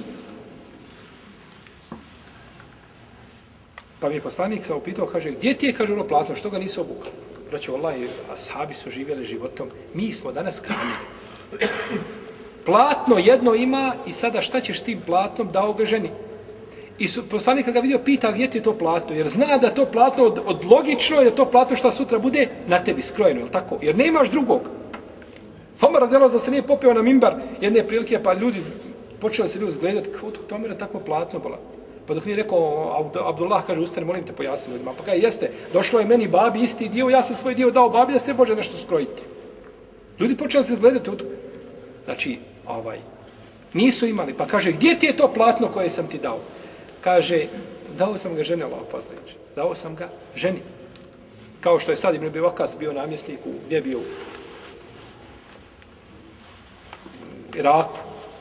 Pa mi je poslanik sam upitao, kaže, gdje ti je, kaže, ono platno, što ga nisu obukali? Braćo, vallahi, ashabi su živjeli životom, mi smo danas kranili. Platno jedno ima i sada šta ćeš tim platnom, dao ga ženi. I su, poslanik kad ga vidio, pita gdje ti je to platno, jer zna da to platno od, od logično je da to platno šta sutra bude na tebi skrojeno, je tako? Jer nemaš drugog. Omer radijelo da se nije popeo na mimbar jedne prilike, pa ljudi počeli se ljudi zgledati, kako to Omer je takvo platno bila. Pa dok nije rekao, Abdullah kaže, ustane, molim te pojasni ljudima. Pa kaže, jeste, došlo je meni babi isti dio, ja sam svoj dio dao babi da se može nešto skrojiti. Ljudi počeli se gledati. Znači, ovaj, nisu imali. Pa kaže, gdje ti je to platno koje sam ti dao? Kaže, dao sam ga ženi, Allah poznajući. Dao sam ga ženi. Kao što je sad Ibn Abi Waqqas bio namjesnik u, gdje je bio? Iraku.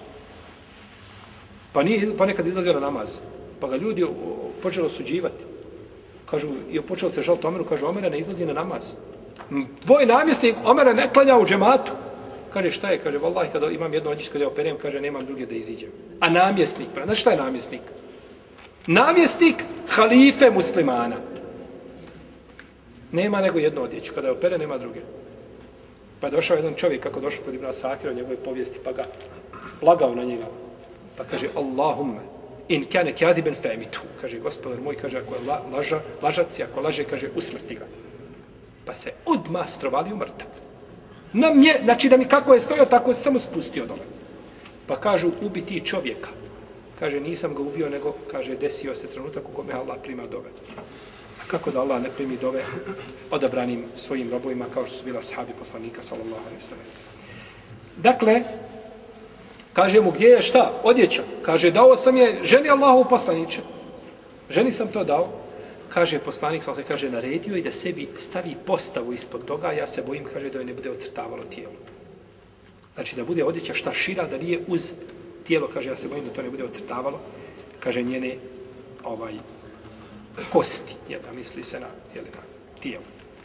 Pa nije ponekad izlazio na namaz. Pa ga ljudi počeli osuđivati. Kažu, i počelo se žaliti Omeru, kaže, Omera ne izlazi na namaz. Tvoj namjesnik Omera ne klanja u džematu. Kaže, šta je? Kaže, vallahi, kada imam jedno ođić, kada ja operem, kaže, nemam druge da iziđem. A namjesnik, pa, znači šta je namjesnik? Namjesnik halife muslimana. Nema nego jedno odjeću. Kada je opere, nema druge. Pa je došao jedan čovjek, kako došao kod Ibn Asakira, u njegove povijesti, pa ga lagao na njega. Pa kaže, Allahumme, in kane kadiben femitu. Kaže, gospodar moj, kaže, ako je la, laža, lažac, ako laže, kaže, usmrti ga. Pa se odmah strovali u mrtav. Na mje, znači da mi kako je stojio, tako se samo spustio dole. Pa kažu, ubiti čovjeka. Kaže, nisam ga ubio, nego, kaže, desio se trenutak u kome Allah prima dove. A kako da Allah ne primi dove odabranim svojim robovima, kao što su bila sahabi poslanika, sallallahu alejhi ve sellem. Dakle, kaže mu, gdje je šta? Odjeća. Kaže, dao sam je ženi Allahu poslaniče. Ženi sam to dao. Kaže, poslanik, sallallahu alejhi ve sellem, kaže, naredio i da sebi stavi postavu ispod toga, ja se bojim, kaže, da joj ne bude ocrtavalo tijelo. Znači, da bude odjeća šta šira, da nije uz tijelo, kaže, ja se bojim da to ne bude ocrtavalo, kaže, njene ovaj, kosti, je da misli se na, jeli, na tijelo.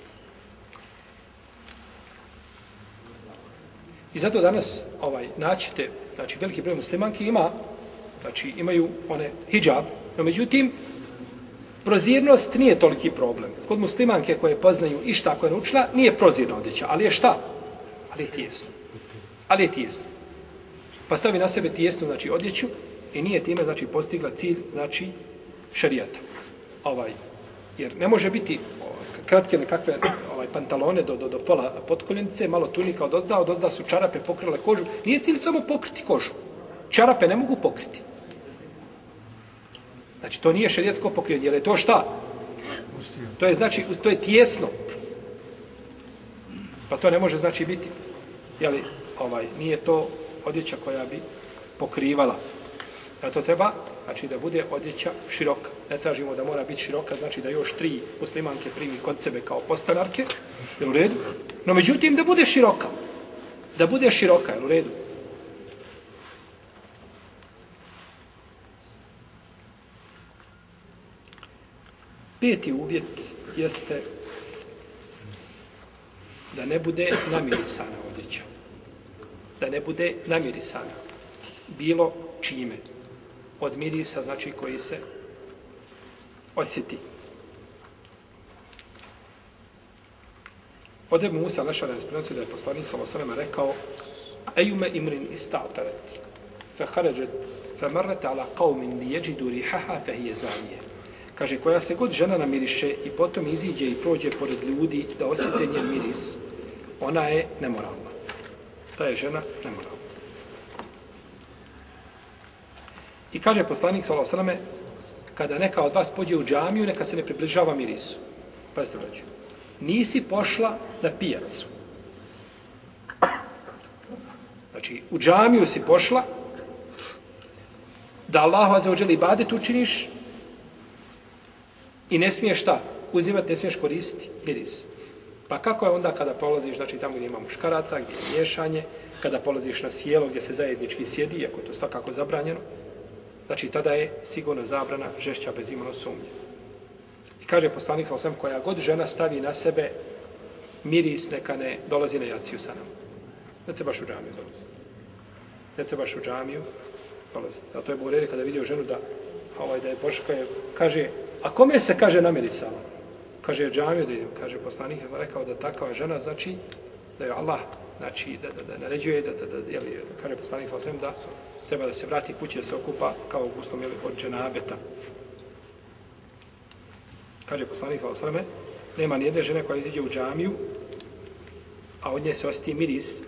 I zato danas ovaj, naćete, znači, veliki broj muslimanki ima, znači, imaju one hidžab, no međutim, prozirnost nije toliki problem. Kod muslimanke koje poznaju i šta koje je naučila, nije prozirna odjeća, ali je šta? Ali je tijesno. Ali je tijesno. Pa stavi na sebe tijesnu, znači, odjeću i nije time, znači, postigla cilj, znači, šarijata. Ovaj, jer ne može biti kratke nekakve ovaj, pantalone do, do, do pola potkoljenice, malo tunika od ozda, od ozda su čarape pokrile kožu. Nije cilj samo pokriti kožu. Čarape ne mogu pokriti. Znači, to nije šerijatsko pokrivanje, jer je to šta? To je, znači, to je tijesno. Pa to ne može, znači, biti, jeli, ovaj, nije to odjeća koja bi pokrivala. Zato treba, znači, da bude odjeća široka. Ne tražimo da mora biti široka, znači da još tri muslimanke primi kod sebe kao postanarke, je u redu. No, međutim, da bude široka. Da bude široka, je u redu. Peti uvjet jeste da ne bude namirisana odjeća. Da ne bude namirisana. Bilo čime. Od mirisa, znači, koji se osjeti. Od Ebu Musa Lešara je prenosio da je poslanik sallallahu alejhi ve sellem rekao: "Ejume imrin ista'tarat, fa kharajat fa marrat ala qaumin li yajidu rihaha fa hiya zaniya." Kaže, koja se god žena namiriše i potom iziđe i prođe pored ljudi da osjete njen miris, ona je nemoralna. Ta je žena nemoralna. I kaže poslanik sallallahu alejhi ve selleme, kada neka od vas pođe u džamiju, neka se ne približava mirisu. Pazite, braćo. Nisi pošla na pijacu. Znači, u džamiju si pošla da Allahu azza wa dželle ibadet učiniš i ne smiješ šta? Uzimati, ne smiješ koristiti miris. Pa kako je onda kada polaziš, znači tamo gdje ima muškaraca, gdje je miješanje, kada polaziš na sjelo gdje se zajednički sjedi, iako je to svakako zabranjeno, znači tada je sigurno zabrana žešća bez imalo sumnje. I kaže poslanik sallallahu alejhi ve sellem, koja god žena stavi na sebe miris, neka ne dolazi na jaciju sa nama. Ne trebaš u džamiju dolaziti. Ne trebaš u džamiju dolaziti. Zato je Buhari kada vidio ženu da, ovaj, da je pošla, kaže, a kome se kaže namirisala? Kaže, džamiju da idem. Kaže, poslanik je rekao da takva žena, znači, da je Allah, znači, da, da, da naređuje, da, da, da, jeli, kaže poslanik sallallahu alejhi ve sellem, da treba da se vrati kući, da se okupa kao gustom, jeli, od dženabeta. Kaže poslanik sallallahu alejhi ve sellem, nema ni jedne žene koja iziđe u džamiju, a od nje se osjeti miris,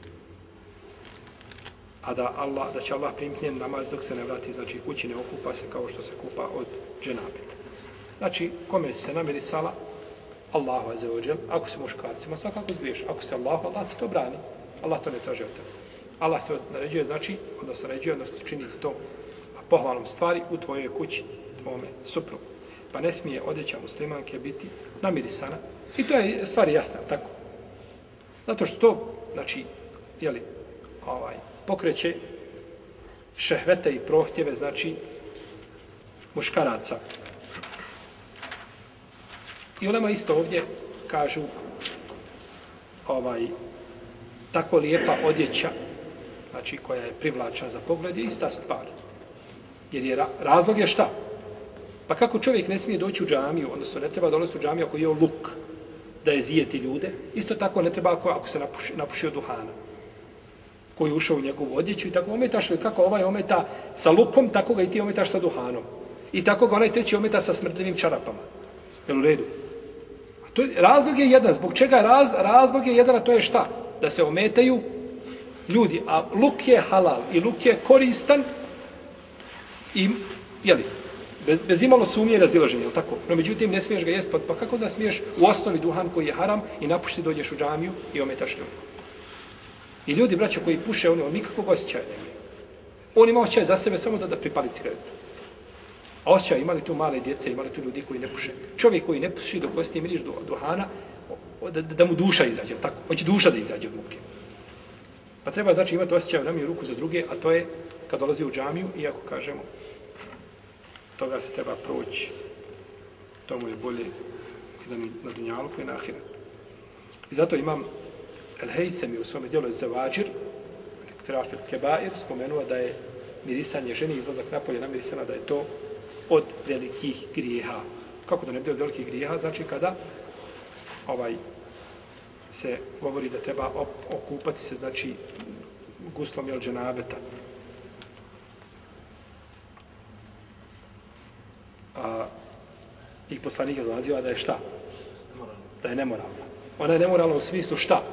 a da, Allah, da će Allah primiti njen namaz dok se ne vrati, znači kući ne okupa se kao što se kupa od dženabeta. Znači, kome se namirisala, Allahu azza wa dželle, ako se muškarcima, svakako zgriješ. Ako se Allahu, Allah ti to brani. Allah to ne traži od tebe. Allah to naređuje, znači, odnosno naređuje, odnosno čini to pohvalnom stvari u tvojoj kući, tvome suprugu. Pa ne smije odjeća muslimanke biti namirisana. I to je stvar jasna, tako. Zato što to, znači, jeli, ovaj, pokreće šehvete i prohtjeve, znači muškaraca. I ulema isto ovdje kažu ovaj, tako lijepa odjeća, znači koja je privlačna za pogled, je ista stvar. Jer je, razlog je šta? Pa kako čovjek ne smije doći u džamiju, odnosno ne treba dolaziti u džamiju ako je luk, da je zijeti ljude, isto tako ne treba ako, ako se napuši, napuši od duhana, koji je ušao u njegovu odjeću i tako ometaš li kako ovaj ometa sa lukom, tako ga i ti ometaš sa duhanom. I tako ga onaj treći ometa sa smrdljivim čarapama. Jel u redu? A to je, razlog je jedan. Zbog čega je raz, razlog je jedan, a to je šta? Da se ometaju ljudi. A luk je halal i luk je koristan i, jeli, bez, bez imalo sumnje i razilaženja, jel tako? No međutim, ne smiješ ga jesti, pa kako da smiješ u osnovi duhan koji je haram i napušti dođeš u džamiju i ometaš ljudi? I ljudi, braća, koji puše, oni on nikakvog osjećaja nemaju. On ima osjećaj za sebe samo da, da pripali cigaretu. A osjećaj, imali tu male djece, imali tu ljudi koji ne puše. Čovjek koji ne puši dok osjeti miriš duhana, da, da mu duša izađe, tako? Hoće duša da izađe od muke. Pa treba, znači, imati osjećaj, namiju ruku za druge, a to je kad dolazi u džamiju, iako kažemo, toga se treba proći. To mu je bolje na dunjaluku i na ahiretu. I zato imam El-Hejsemi u svome dijelu Zevađir, Firafil Kebair, spomenuo da je mirisanje ženi, izlazak napolje namirisana, da je to od velikih grijeha. Kako da ne bude od velikih grijeha? Znači kada ovaj se govori da treba op, okupati se, znači guslom jel dženabeta. A, I poslanik je naziva da je šta? Da je nemoralna. Ona je nemoralna u smislu šta?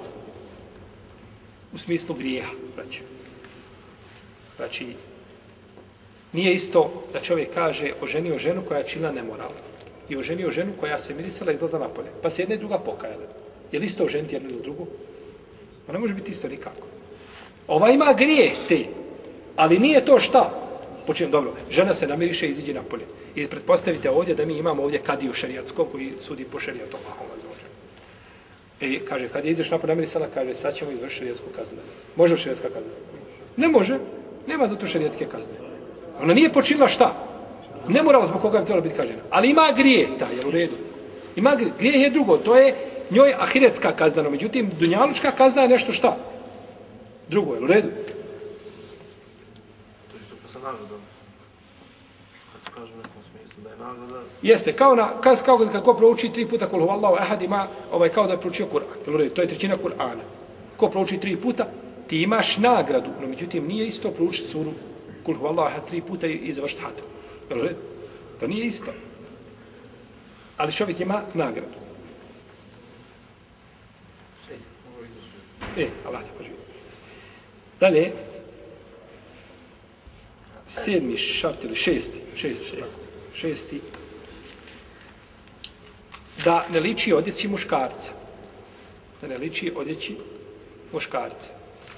U smislu grijeha, znači. Znači, nije isto da čovjek kaže oženio ženu koja je činila nemoral i oženio ženu koja se mirisala i izlaza napolje. Pa se jedna i druga pokajala. Je li isto oženiti jednu ili drugu? Pa ne može biti isto nikako. Ova ima grijeh te, ali nije to šta? Počinjem, dobro, žena se namiriše i iziđe napolje. I pretpostavite ovdje da mi imamo ovdje kadiju šerijatskog koji sudi po šerijatu Allahova zvođa. E, kaže, kad je izaš napolje namirisala, kaže, sad ćemo izvršiti šerijatsku kaznu. Može li šerijatska kazna? Ne može. Nema za to šerijatske kazne. Ona nije počinila šta? Ne mora zbog koga bi trebalo biti kažena. Ali ima grije, taj, jel u redu? Ima grije. Grije je drugo, to je njoj ahiretska kazna, no međutim, dunjalučka kazna je nešto šta? Drugo, jel u redu? To je što pa sa nagradom. Kad se kaže u nekom smislu da je nagrada... Jeste, kao, na, kao, kao kad ko prouči tri puta kul huvallahu ahad ima, ovaj, kao da je proučio Kur'an. Jel u redu? To je trećina Kur'ana. Ko prouči tri puta, ti imaš nagradu, no međutim, nije isto proučiti suru kul huvallahu ahad tri puta i, i završiti hatom. Jel u redu? To nije isto. Ali čovjek ima nagradu. E, Allah te poživi. Dalje, sedmi šart ili šesti, šesti, šesti, šesti, da ne liči odjeći muškarca. Da ne liči odjeći muškarca.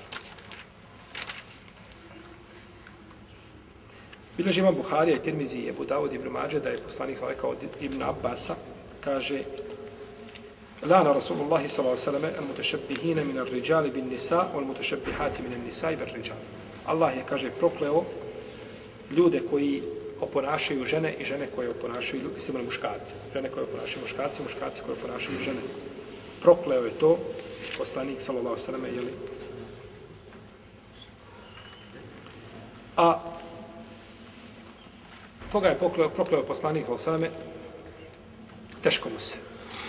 Bilježi imam Buharija i Tirmizi i Ebu Davud ibn Mađe da je poslanik rekao od Ibn Abbasa, kaže Lana Rasulullahi sallallahu alejhi ve sellem al-mutešabbihina min ar-rijali bin nisa wal mutešabbihati min an-nisa'i bir rijal. Allah je, kaže, prokleo ljude koji oponašaju žene i žene koje oponašaju ljudi, mislim muškarci. Žene koje oponašaju muškarci, muškarci koje oponašaju žene. Prokleo je to poslanik sallallahu alejhi ve sellem, je li? A koga je prokleo, prokleo poslanik sallallahu alejhi ve sellem? Teško mu se.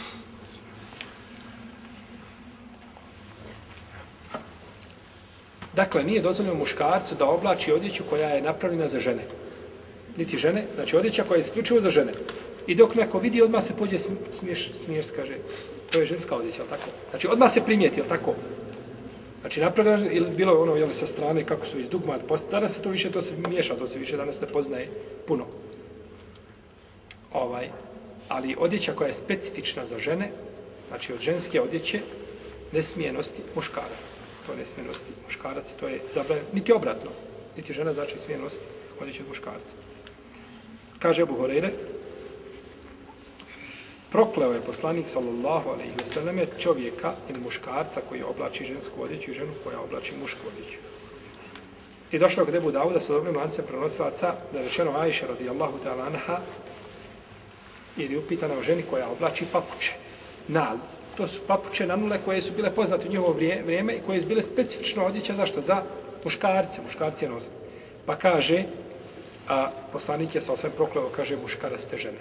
Dakle, nije dozvoljeno muškarcu da oblači odjeću koja je napravljena za žene. Niti žene, znači odjeća koja je isključivo za žene. I dok neko vidi, odmah se pođe smiješ, smiješ, kaže, to je ženska odjeća, tako? Znači, odmah se primijeti, jel tako? Znači, napravljeno, ili bilo je ono, jel, sa strane, kako su iz dugma, danas se to više, to se miješa, to se više danas ne poznaje puno. Ovaj, ali odjeća koja je specifična za žene, znači od ženske odjeće, ne smije nositi muškarac. To ne smije nositi muškarac, to je zabranjeno, niti obratno, niti žena znači smije nositi odjeću od muškarca. Kaže Abu Hurajra, prokleo je poslanik sallallahu alejhi ve selleme čovjeka ili muškarca koji oblači žensku odjeću i ženu koja oblači mušku odjeću. I došlo kod Ebu Dauda sa dobrim lancem prenosilaca da je rečeno Ajša radijallahu ta'ala anha jer je upitana o ženi koja oblači papuče. Nal. To su papuče nanule koje su bile poznate u njihovo vrijeme i koje su bile specifično odjeća. Zašto? Za muškarce. Muškarci je nosili. Pa kaže, a poslanik je sa osam prokleo, kaže muškaraste žene.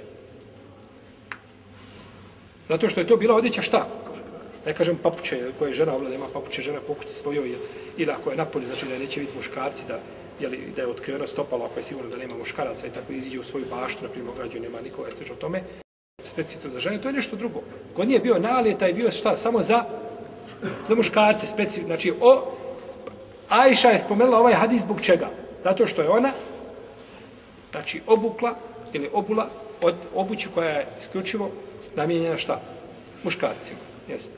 Zato što je to bila odjeća šta? Ne kažem papuče koje žena ovlada, ima papuče žena po kući svojoj ili ako je napolje, znači da neće biti muškarci, da, jeli, da je otkriveno stopalo, ako je sigurno da nema muškaraca i tako iziđe u svoju baštu, na primjer, građu nema nikoga sveđa o tome, specifično za žene, to je nešto drugo. Kod nije bio nalijet, taj bio šta? Samo za, za muškarce, specifično. Znači, o, Ajša je spomenula ovaj hadis zbog čega? Zato što je ona, znači, obukla ili obula od obući koja je isključivo namijenjena šta? Muškarcima. Jeste.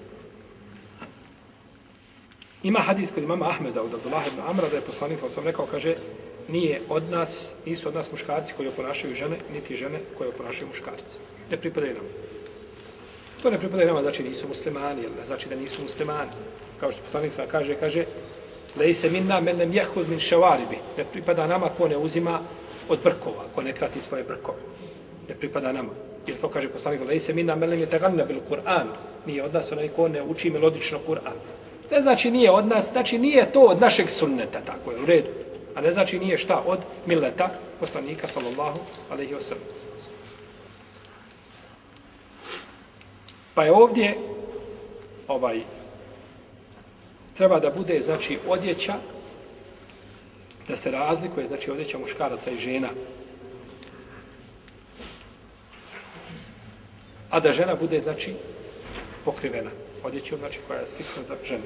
Ima hadis kod imama Ahmeda od Abdullah ibn Amra da je poslanik sam rekao, kaže, nije od nas, nisu od nas muškarci koji oponašaju žene, niti žene koje oponašaju muškarci. Ne pripadaju nam. To ne pripadaju nama, znači nisu muslimani, ili ne znači da nisu muslimani. Kao što poslanik sam kaže, kaže, lejse minna men lem jehud min ševaribi. Ne pripada nama ko ne uzima od brkova, ko ne krati svoje brkove. Ne pripada nama. Jer kao kaže poslanik, lejse minna men lem je teganna bil Kur'an. Nije od nas onaj ko ne uči melodično Kur'an. Ne znači nije od nas, znači nije to od našeg sunneta, tako je, u redu. A ne znači nije šta od milleta poslanika, sallallahu alejhi ve sellem. Pa je ovdje ovaj treba da bude, znači, odjeća da se razlikuje, znači, odjeća muškaraca i žena. A da žena bude, znači, pokrivena. Odjeća, znači, koja je striktno za ženu.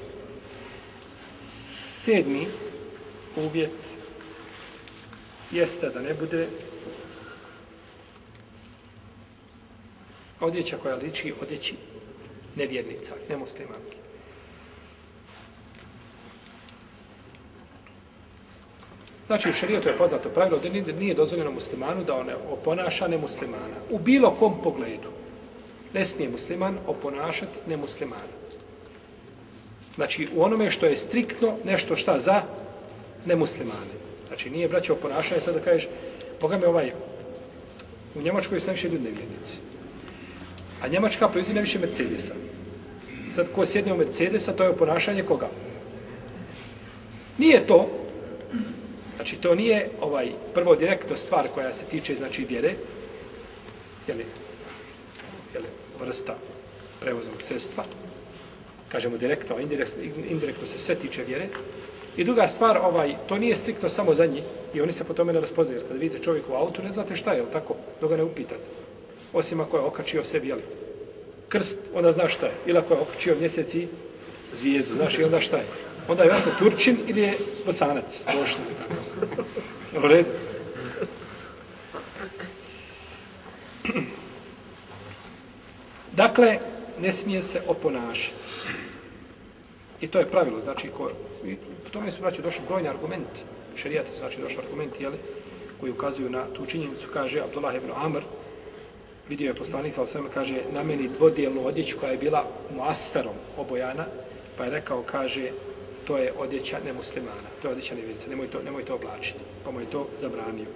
Sedmi uvjet jeste da ne bude odjeća koja liči odjeći nevjernica, nemuslimanki. Znači, u šerijetu je poznato pravilo da nije dozvoljeno muslimanu da on oponaša nemuslimana. U bilo kom pogledu ne smije musliman oponašati nemuslimana. Znači, u onome što je striktno nešto šta za nemuslimane. Znači, nije, braće, oponašanje, sad da kažeš, Boga me ovaj, u Njemačkoj su najviše ljudi nevjernici. A Njemačka proizvodi najviše Mercedesa. Sad, ko sjedne u Mercedesa, to je oponašanje koga? Nije to. Znači, to nije ovaj prvo direktno stvar koja se tiče, znači, vjere, jeli, jeli, vrsta prevoznog sredstva, kažemo direktno, a indirektno, indirektno se sve tiče vjere. I druga stvar, ovaj, to nije striktno samo za njih i oni se po tome ne raspoznaju. Kada vidite čovjek u autu, ne znate šta je, jel tako? Dok ga ne upitate. Osim ako je okačio sebi, jeli, krst, onda zna šta je. Ili ako je okačio mjesec i zvijezdu, znaš i onda šta je. Onda je vjerojatno Turčin ili je Bosanac. Bošno. U redu. Dakle, ne smije se oponašati. I to je pravilo, znači, ko, i po tome su, braći, došli brojni argumenti. Šerijata, znači, došli argumenti, jeli, koji ukazuju na tu činjenicu, kaže Abdullah ibn Amr, vidio je poslanik, ali sam kaže, na meni dvodijelnu odjeću koja je bila muasferom obojana, pa je rekao, kaže, to je odjeća nemuslimana, to je odjeća nevjernica, nemoj to, nemoj to oblačiti, pa mu je to zabranio.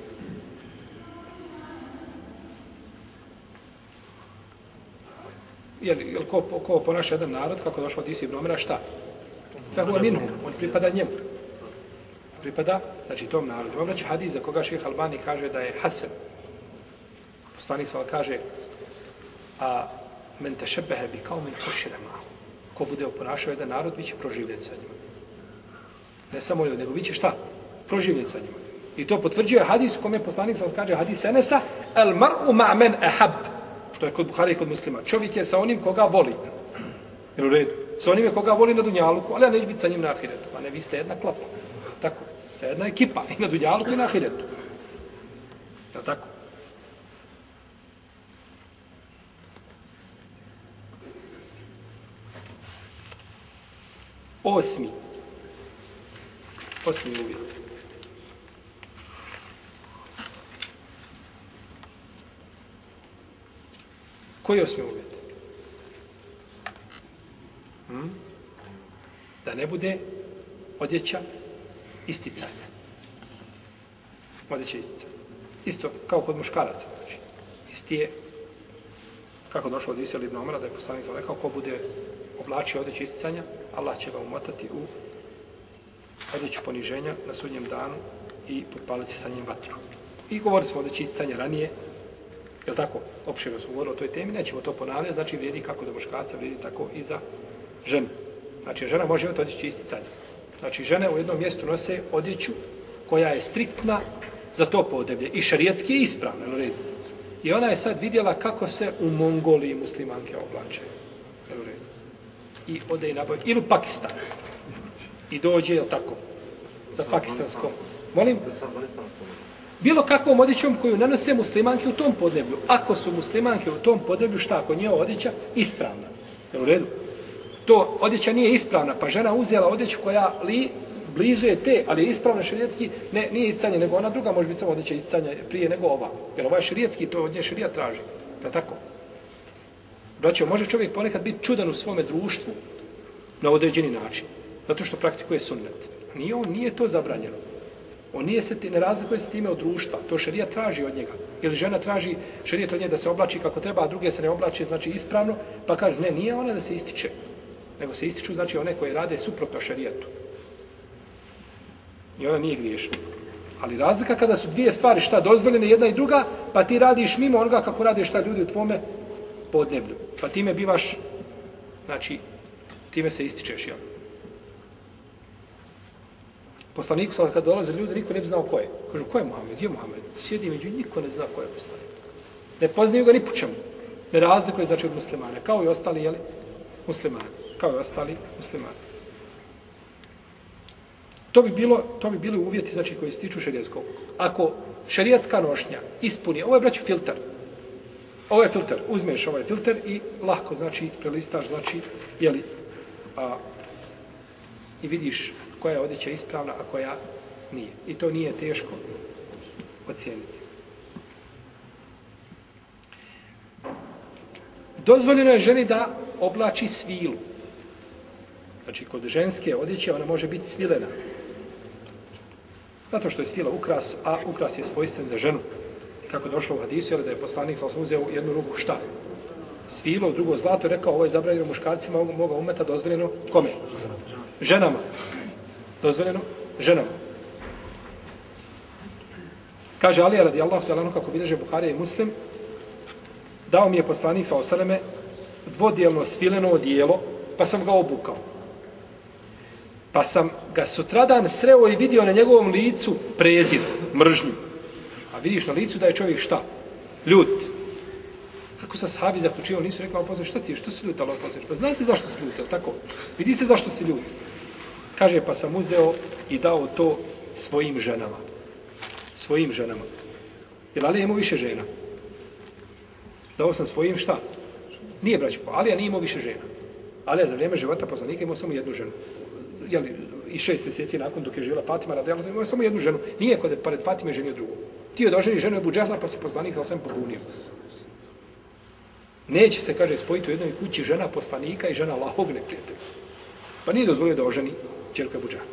Jer, jer ko, ko ponaša jedan narod, kako je došlo od Isi ibn Omera, šta? Fehu minhu, on pripada njemu. Pripada, znači, tom narodu. Imam reći hadis za koga šejh Albani kaže da je hasan. Poslanik svala kaže, a men tešebehe bi kao min koširema. Ko bude oponašao jedan narod, bit će proživljen sa njima. Ne samo ljudi, nego bit će šta? Proživljen sa njima. I to potvrđuje hadis u kome poslanik svala kaže hadis Enesa, el mar'u ma men ehab. To je kod Buhari i kod muslima. Čovjek je sa onim koga voli. Jel u redu? Sa onim je koga voli na dunjaluku, ali ja neću biti sa njim na ahiretu. Pa ne, vi ste jedna klapa. Tako. Ste jedna ekipa i na dunjaluku i na ahiretu. Jel tako? Osmi. Osmi uvjet. Koji je osmi uvjet? Hmm? Da ne bude odjeća isticanja. odjeća isticanja. Isto kao kod muškaraca, znači. Isti je, kako došlo od Isel ibn Omara, da je poslanik rekao, ko bude oblačio odjeću isticanja, Allah će ga umotati u odjeću poniženja na sudnjem danu i potpaliti sa njim vatru. I govorili smo o odjeći isticanja ranije, je li tako? Opširno smo govorili o toj temi, nećemo to ponavljati, znači vrijedi kako za muškarca, vrijedi tako i za ženu. Znači, žena može imati odjeću isticanja. Znači, žene u jednom mjestu nose odjeću koja je striktna za to podneblje i šerijatski je ispravna, u redu. I ona je sad vidjela kako se u Mongoliji muslimanke oblače. U redu. I ode i nabavi, ili u Pakistan. I dođe, je li tako? Za pakistanskom. Molim? Bilo kakvom odjećom koju nanose muslimanke u tom podneblju. Ako su muslimanke u tom podneblju, šta ako nije odjeća? Ispravna. Je u redu? To odjeća nije ispravna, pa žena uzela odjeću koja li blizu je te, ali je ispravna šerijatski, ne, nije isticanje, nego ona druga može biti samo odjeća isticanja prije nego ova. Jer ova je šerijatski, to od nje šerijat traži. Je tako? Braćo, može čovjek ponekad biti čudan u svome društvu na određeni način, zato što praktikuje sunnet. Nije on, nije to zabranjeno. On nije se, ne razlikuje se time od društva. To šerijat traži od njega. Ili žena traži šerijat od nje da se oblači kako treba, a druge se ne oblači, znači ispravno, pa kaže, ne, nije ona da se ističe. Nego se ističu, znači, one koje rade suprotno šerijatu. I ona nije griješna. Ali razlika kada su dvije stvari šta dozvoljene, jedna i druga, pa ti radiš mimo onoga kako radiš šta ljudi u tvome podneblju. Pa time bivaš, znači, time se ističeš, jel? Poslaniku sada kad dolaze ljudi, niko ne bi znao ko je. Kažu, ko je Muhammed? Gdje je Muhammed? Sjedi među, niko ne zna ko je poslanik. Ne poznaju ga ni po čemu. Ne razlikuje, znači, od muslimana. Kao i ostali, jeli, muslimani. Kao i ostali muslimani. To bi bilo, to bi bili uvjeti, znači, koji se tiču šerijatskog. Ako šerijatska nošnja ispuni, ovo je, braću, filter. Ovo je filter. Uzmeš ovaj filter i lahko, znači, prelistaš, znači, jeli, a, i vidiš koja je odjeća ispravna, a koja nije. I to nije teško ocijeniti. Dozvoljeno je ženi da oblači svilu. Znači, kod ženske odjeće ona može biti svilena. Zato što je svila ukras, a ukras je svojstven za ženu. Kako je došlo u hadisu, da je poslanik sam uzeo jednu ruku šta? Svilo, drugo zlato, rekao, ovo je zabranjeno muškarcima, moga umeta, dozvoljeno kome? Ženama. Dozvoljeno ženama. Kaže Alija radijallahu ta'ala anhu, kako bilježe Buharija i Muslim, dao mi je poslanik sa osaleme dvodijelno svileno odijelo, pa sam ga obukao. Pa sam ga sutradan sreo i vidio na njegovom licu prezir, mržnju. A vidiš na licu da je čovjek šta? Ljut. Kako sa sahabi zaključivao, nisu rekli, Allah šta ti je, što si ljut, Allah poslanik? Pa zna se zašto si ljut, tako? Vidi se zašto si ljut. Kaže, pa sam uzeo i dao to svojim ženama. Svojim ženama. Jer Alija imao više žena. Dao sam svojim šta? Nije braćo, Alija nije imao više žena. Alija za vrijeme života poslanika imao samo jednu ženu. Jeli, i šest mjeseci nakon dok je živjela Fatima, radijala, imao samo jednu ženu. Nije kod pored Fatime ženio drugu. Ti je doženi ženu Ebu Džehla, pa se poslanik za sam pobunio. Neće se, kaže, spojiti u jednoj kući žena poslanika i žena Allahovog neprijatelja. Pa nije dozvolio da oženi ćerku Ebu Džehla.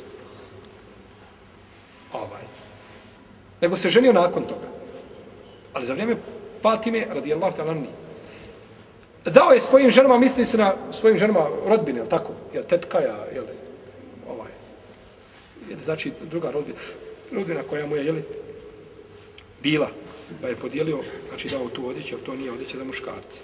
Ovaj. Nego se ženio nakon toga. Ali za vrijeme Fatime, radijallahu ta'ala, nije. Dao je svojim ženama, misli se na svojim ženama rodbine, jel tako? Jel tetka, jel, ovaj, jel, znači druga rodbina, rodbina koja mu je, jel, bila, pa je podijelio, znači dao tu odjeću, jer to nije odjeća za muškarce.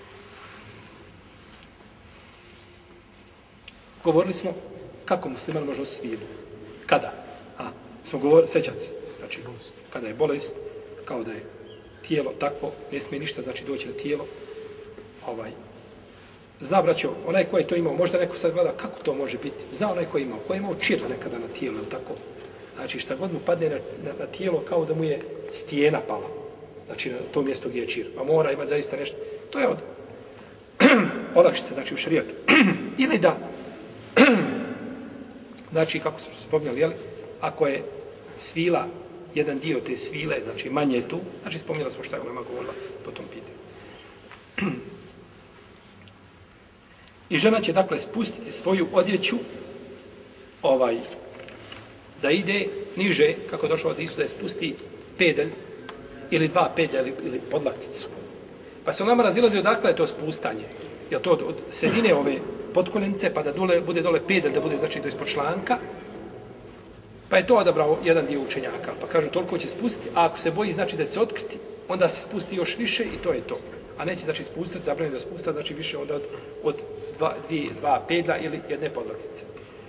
Govorili smo kako musliman može svilu. Kada? A, smo govorili, sećate se, znači, kada je bolest, kao da je tijelo takvo, ne smije ništa, znači doći na tijelo, ovaj, zna, braćo, onaj ko je to imao, možda neko sad gleda kako to može biti, zna onaj ko je imao, ko je imao čir nekada na tijelu, ili tako, znači šta god mu padne na, na, na tijelo kao da mu je stijena pala, znači na to mjesto gdje je čir, a mora imati zaista nešto, to je od olakšice, znači u šerijatu, ili da, znači kako su spominjali, jeli, ako je svila, jedan dio te svile, znači manje je tu, znači spominjali smo šta je ulema govorila po tom pitanju. I žena će dakle spustiti svoju odjeću ovaj, da ide niže, kako je došlo od Isu, da je spusti pedelj, ili dva pedlja, ili, ili podlakticu. Pa se u nama razilazi odakle je to spustanje. Je to od, od sredine ove potkoljenice, pa da dole, bude dole pedelj, da bude znači to ispod članka, pa je to odabrao jedan dio učenjaka. Pa kažu, toliko će spustiti, a ako se boji, znači da će se otkriti, onda se spusti još više i to je to. A neće, znači, spustiti, zabraniti da spusta, znači više onda od, od dva, dvije, dva pedlja ili jedne podlaktice.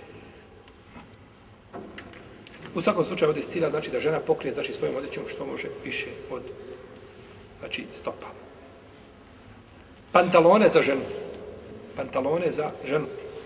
U svakom slučaju ovdje cilja, znači da žena pokrije, znači, svojom odjećom što može više od, znači, stopa. Pantalone za ženu. Pantalone za ženu.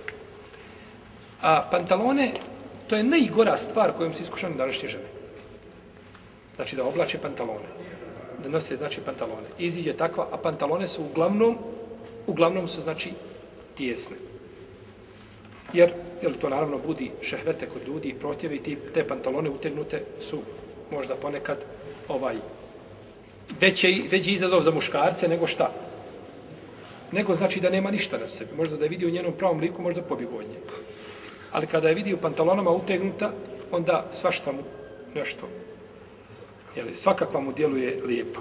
A pantalone, to je najgora stvar kojom se iskušane današnje žene. Znači da oblače pantalone. Da nose, znači, pantalone. Iziđe takva, a pantalone su uglavnom, uglavnom su, znači, tijesne. Jer, jer to naravno budi šehvete kod ljudi i protjeve i ti, te pantalone utegnute su možda ponekad ovaj veći, veći izazov za muškarce nego šta? Nego znači da nema ništa na sebi. Možda da je vidi u njenom pravom liku, možda pobjegu od nje. Ali kada je vidi u pantalonama utegnuta, onda svašta mu nešto. Jeli, svakakva mu djeluje lijepa.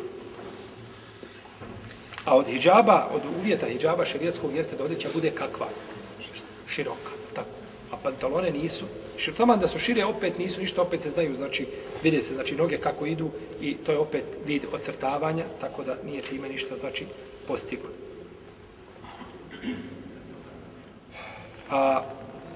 A od hidžaba, od uvjeta hidžaba šerijetskog jeste da odjeća bude kakva? Široka. Tako. A pantalone nisu. Taman da su šire, opet nisu ništa, opet se znaju, znači, vide se, znači, noge kako idu i to je opet vid ocrtavanja, tako da nije time ništa, znači, postiglo. A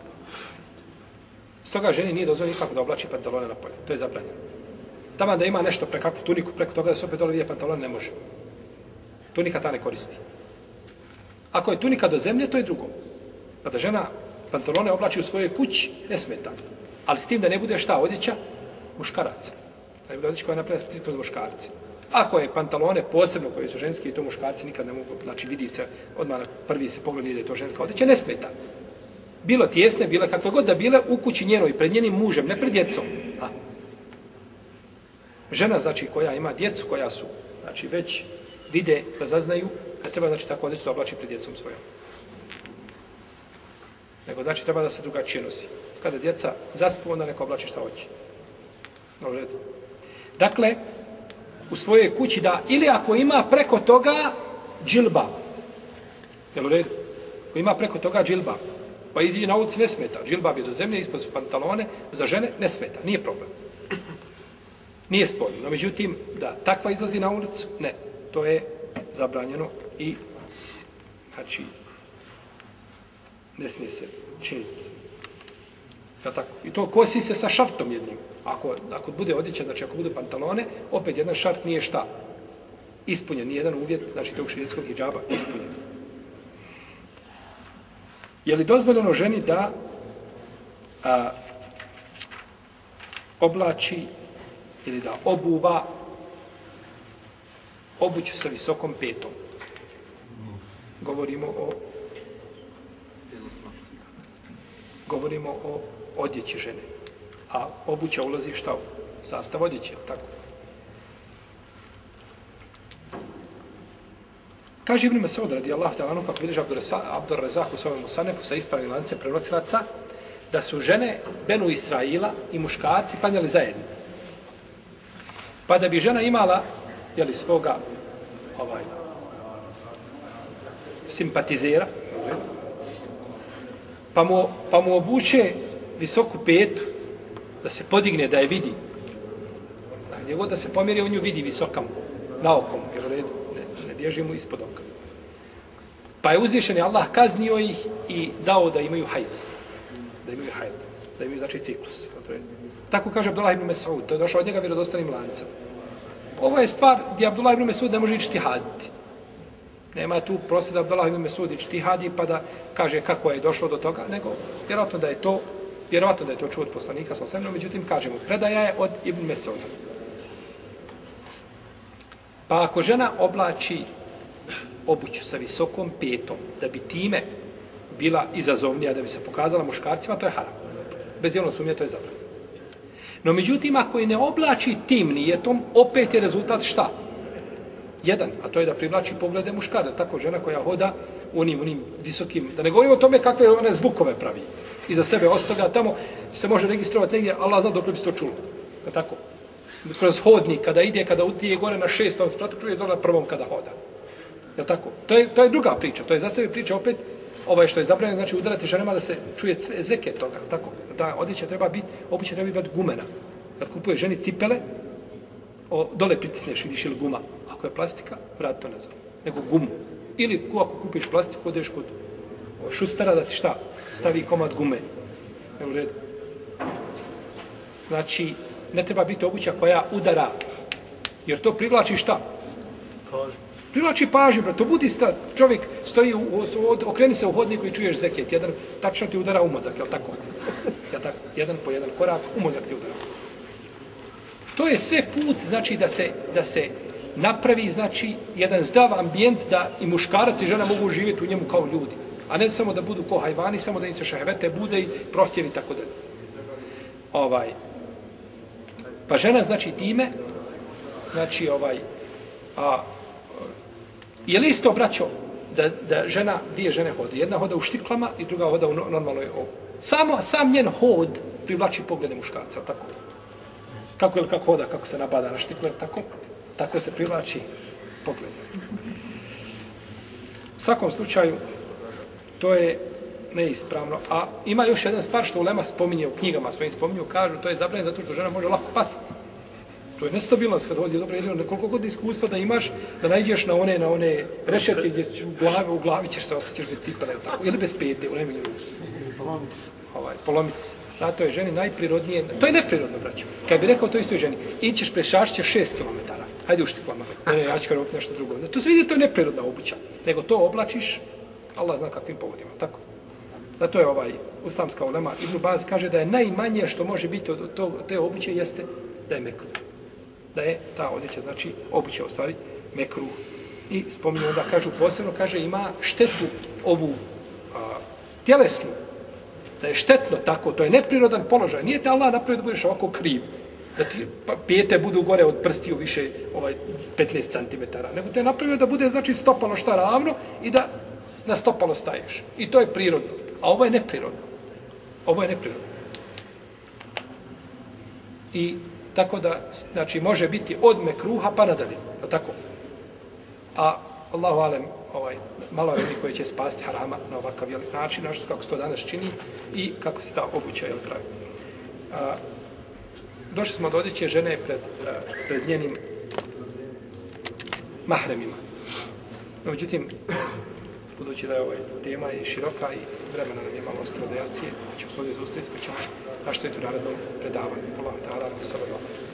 stoga ženi nije dozvoljeno nikako da oblači pantalone na polje. To je zabranjeno. Taman da ima nešto pre kakvu tuniku, preko toga da se opet dole vije pantalone, ne može. Tunika ta ne koristi. Ako je tunika do zemlje, to je drugo. Pa da žena pantalone oblači u svojoj kući, ne smeta. Ali s tim da ne bude šta odjeća? Muškaraca. Da ne bude odjeća koja je napravljena striktno za muškarce. Ako je pantalone posebno koje su ženski i to muškarci nikad ne mogu, znači vidi se, odmah na prvi se pogled da je to ženska odjeća, ne smeta. Bilo tijesne, bile kakve god da bile u kući njenoj, pred njenim mužem, ne pred djecom. A. Žena, znači, koja ima djecu, koja su, znači, već vide, razaznaju, ne treba, znači, tako odjeću da oblači pred djecom svojom. Nego, znači, treba da se drugačije nosi. Kada djeca zaspu, onda neko oblači šta hoće. U redu. Dakle, u svojoj kući da, ili ako ima preko toga džilbab. Jel u redu? Ako ima preko toga džilbab, pa iziđe na ulici, ne smeta. Džilbab je do zemlje, ispod su pantalone, za žene ne smeta, nije problem. Nije sporno. No, međutim, da takva izlazi na ulicu, ne. To je zabranjeno i, znači, ne smije se činiti. Ja, tako. I to kosi se sa šartom jednim. Ako, ako bude odjeća, znači ako bude pantalone, opet jedan šart nije šta? Ispunjen, nije jedan uvjet, znači tog širijetskog hidžaba, ispunjen. Je li dozvoljeno ženi da a, oblači ili da obuva obuću sa visokom petom? Govorimo o govorimo o odjeći žene. A obuća ulazi šta u sastav odjeće, tako? Kaže Ibn Mesud radijallahu ta'ala anhu, kako vidiš Abdur Razak u svojom Musanefu sa ispravnim lancem prenosilaca, da su žene Benu Israila i muškarci klanjali zajedno. Pa da bi žena imala, jeli, svoga ovaj, simpatizera, pa mu, pa mu obuče visoku petu, da se podigne, da je vidi. Gdje god da se pomjeri, on nju vidi visokam, na okom, jer u redu, ne, ne bježi mu ispod oka. Pa je uzvišen je Allah kaznio ih i dao da imaju hajz, da imaju hajd, da imaju, znači, ciklus. Tako kaže Abdullah ibn Mesud, to je došao od njega vjerodostanim lancem. Ovo je stvar gdje Abdullah ibn Mesud ne može ištihaditi. Nema tu prosti da Abdullah ibn Mesud ištihadi pa da kaže kako je došlo do toga, nego vjerojatno da je to vjerojatno da je to čuo od poslanika sa osam, međutim kažemo, predaja je od Ibn Mesuda. Pa ako žena oblači obuću sa visokom petom, da bi time bila izazovnija, da bi se pokazala muškarcima, to je haram. Bez jednog sumnje to je zabranjeno. No međutim, ako je ne oblači tim nijetom, opet je rezultat šta? Jedan, a to je da privlači poglede muškara, tako žena koja hoda onim, onim visokim, da ne govorimo o tome kakve one zvukove pravi. Iza sebe ostavlja, tamo se može registrovati negdje, Allah zna dok bi se to čulo. Je tako? kroz hodnik, kada ide, kada utije gore na šestom spratu, čuje dole na prvom kada hoda. Je tako? To je, to je druga priča. To je za sebe priča opet, ovaj što je zabranjeno, znači udarati ženama da se čuje zveke toga. Tako? Da odjeća treba biti, obuća treba biti gumena. Kad kupuje ženi cipele, o, dole pritisneš, vidiš ili guma. Ako je plastika, vrat to nazad. Nego gumu. Ili ako kupiš plastiku, odeš kod šustara da ti šta? Stavi komad gume. Ne u redu. Znači, ne treba biti obuća koja udara. Jer to privlači šta? Pažnju. Privlači pažnju, bro. To budi sta, čovjek stoji, u, u, okreni se u hodniku i čuješ zeket. Jedan, tačno ti udara u mozak, jel tako? Jel tako? Jedan po jedan korak, u mozak ti udara. To je sve put, znači, da se, da se napravi, znači, jedan zdrav ambijent da i muškarac i žena mogu živjeti u njemu kao ljudi. A ne samo da budu ko hajvani, samo da im se šahvete bude i prohtjevi, tako da. Ovaj. Pa žena, znači, time, znači, ovaj, a, je li isto, braćo, da, da žena, dvije žene hode? Jedna hoda u štiklama i druga hoda u normalnoj ovu. Samo, sam njen hod privlači poglede muškarca, tako? Kako je kako hoda, kako se nabada na štikler, tako? Tako se privlači poglede. U svakom slučaju, to je neispravno. A ima još jedna stvar što ulema spominje u knjigama svojim spominju, kažu, to je zabranjeno zato što žena može lako pasti. To je nestabilnost kad hodi dobro jedino, nekoliko god iskustva da imaš, da nađeš na one, na one rešetke gdje ćeš u glavi, u glavi ćeš se ostaćeš bez cipele, tako, ili bez pete, u najmanju ruku. Polomic. Ovaj, polomic. Zato je ženi najprirodnije, to je neprirodno, braćo. Kad bi rekao to istoj ženi, ićeš prešašit ćeš šest kilometara, hajde u štiklama, ne, ne, ja ću kao nešto drugo. To se vidi, to je neprirodna obuća, nego to oblačiš, Allah zna kakvim povodima, tako. Zato je ovaj islamska ulema, Ibn Baz kaže da je najmanje što može biti od tog, te obuće jeste da je mekruh. Da je ta odjeća, znači, obuća u stvari mekruh. I spominju onda, kažu posebno, kaže, ima štetu ovu a, tjelesnu. Da je štetno tako, to je neprirodan položaj. Nije te Allah napravio da budeš ovako kriv. Da ti pa, pijete budu gore od prstiju više ovaj, petnaest centimetara. Nego te je napravio da bude, znači, stopalo šta ravno i da na stopalo staješ. I to je prirodno. A ovo je neprirodno. Ovo je neprirodno. I tako da, znači, može biti od mekruha pa nadalje. Tako. A Allahu alem, ovaj, malo ljudi koji će spasti harama na ovakav jel, način, našto kako se to danas čini i kako se ta obuća jel, pravi. A, došli smo do odjeće žene pred, a, pred njenim mahremima. No, međutim, budući da je ovaj tema i široka i vremena nam je malo ostalo dejacije, pa ćemo se ovdje zaustaviti, pa ćemo našto je tu narednom predavanju. Allah ta'ala, sallallahu.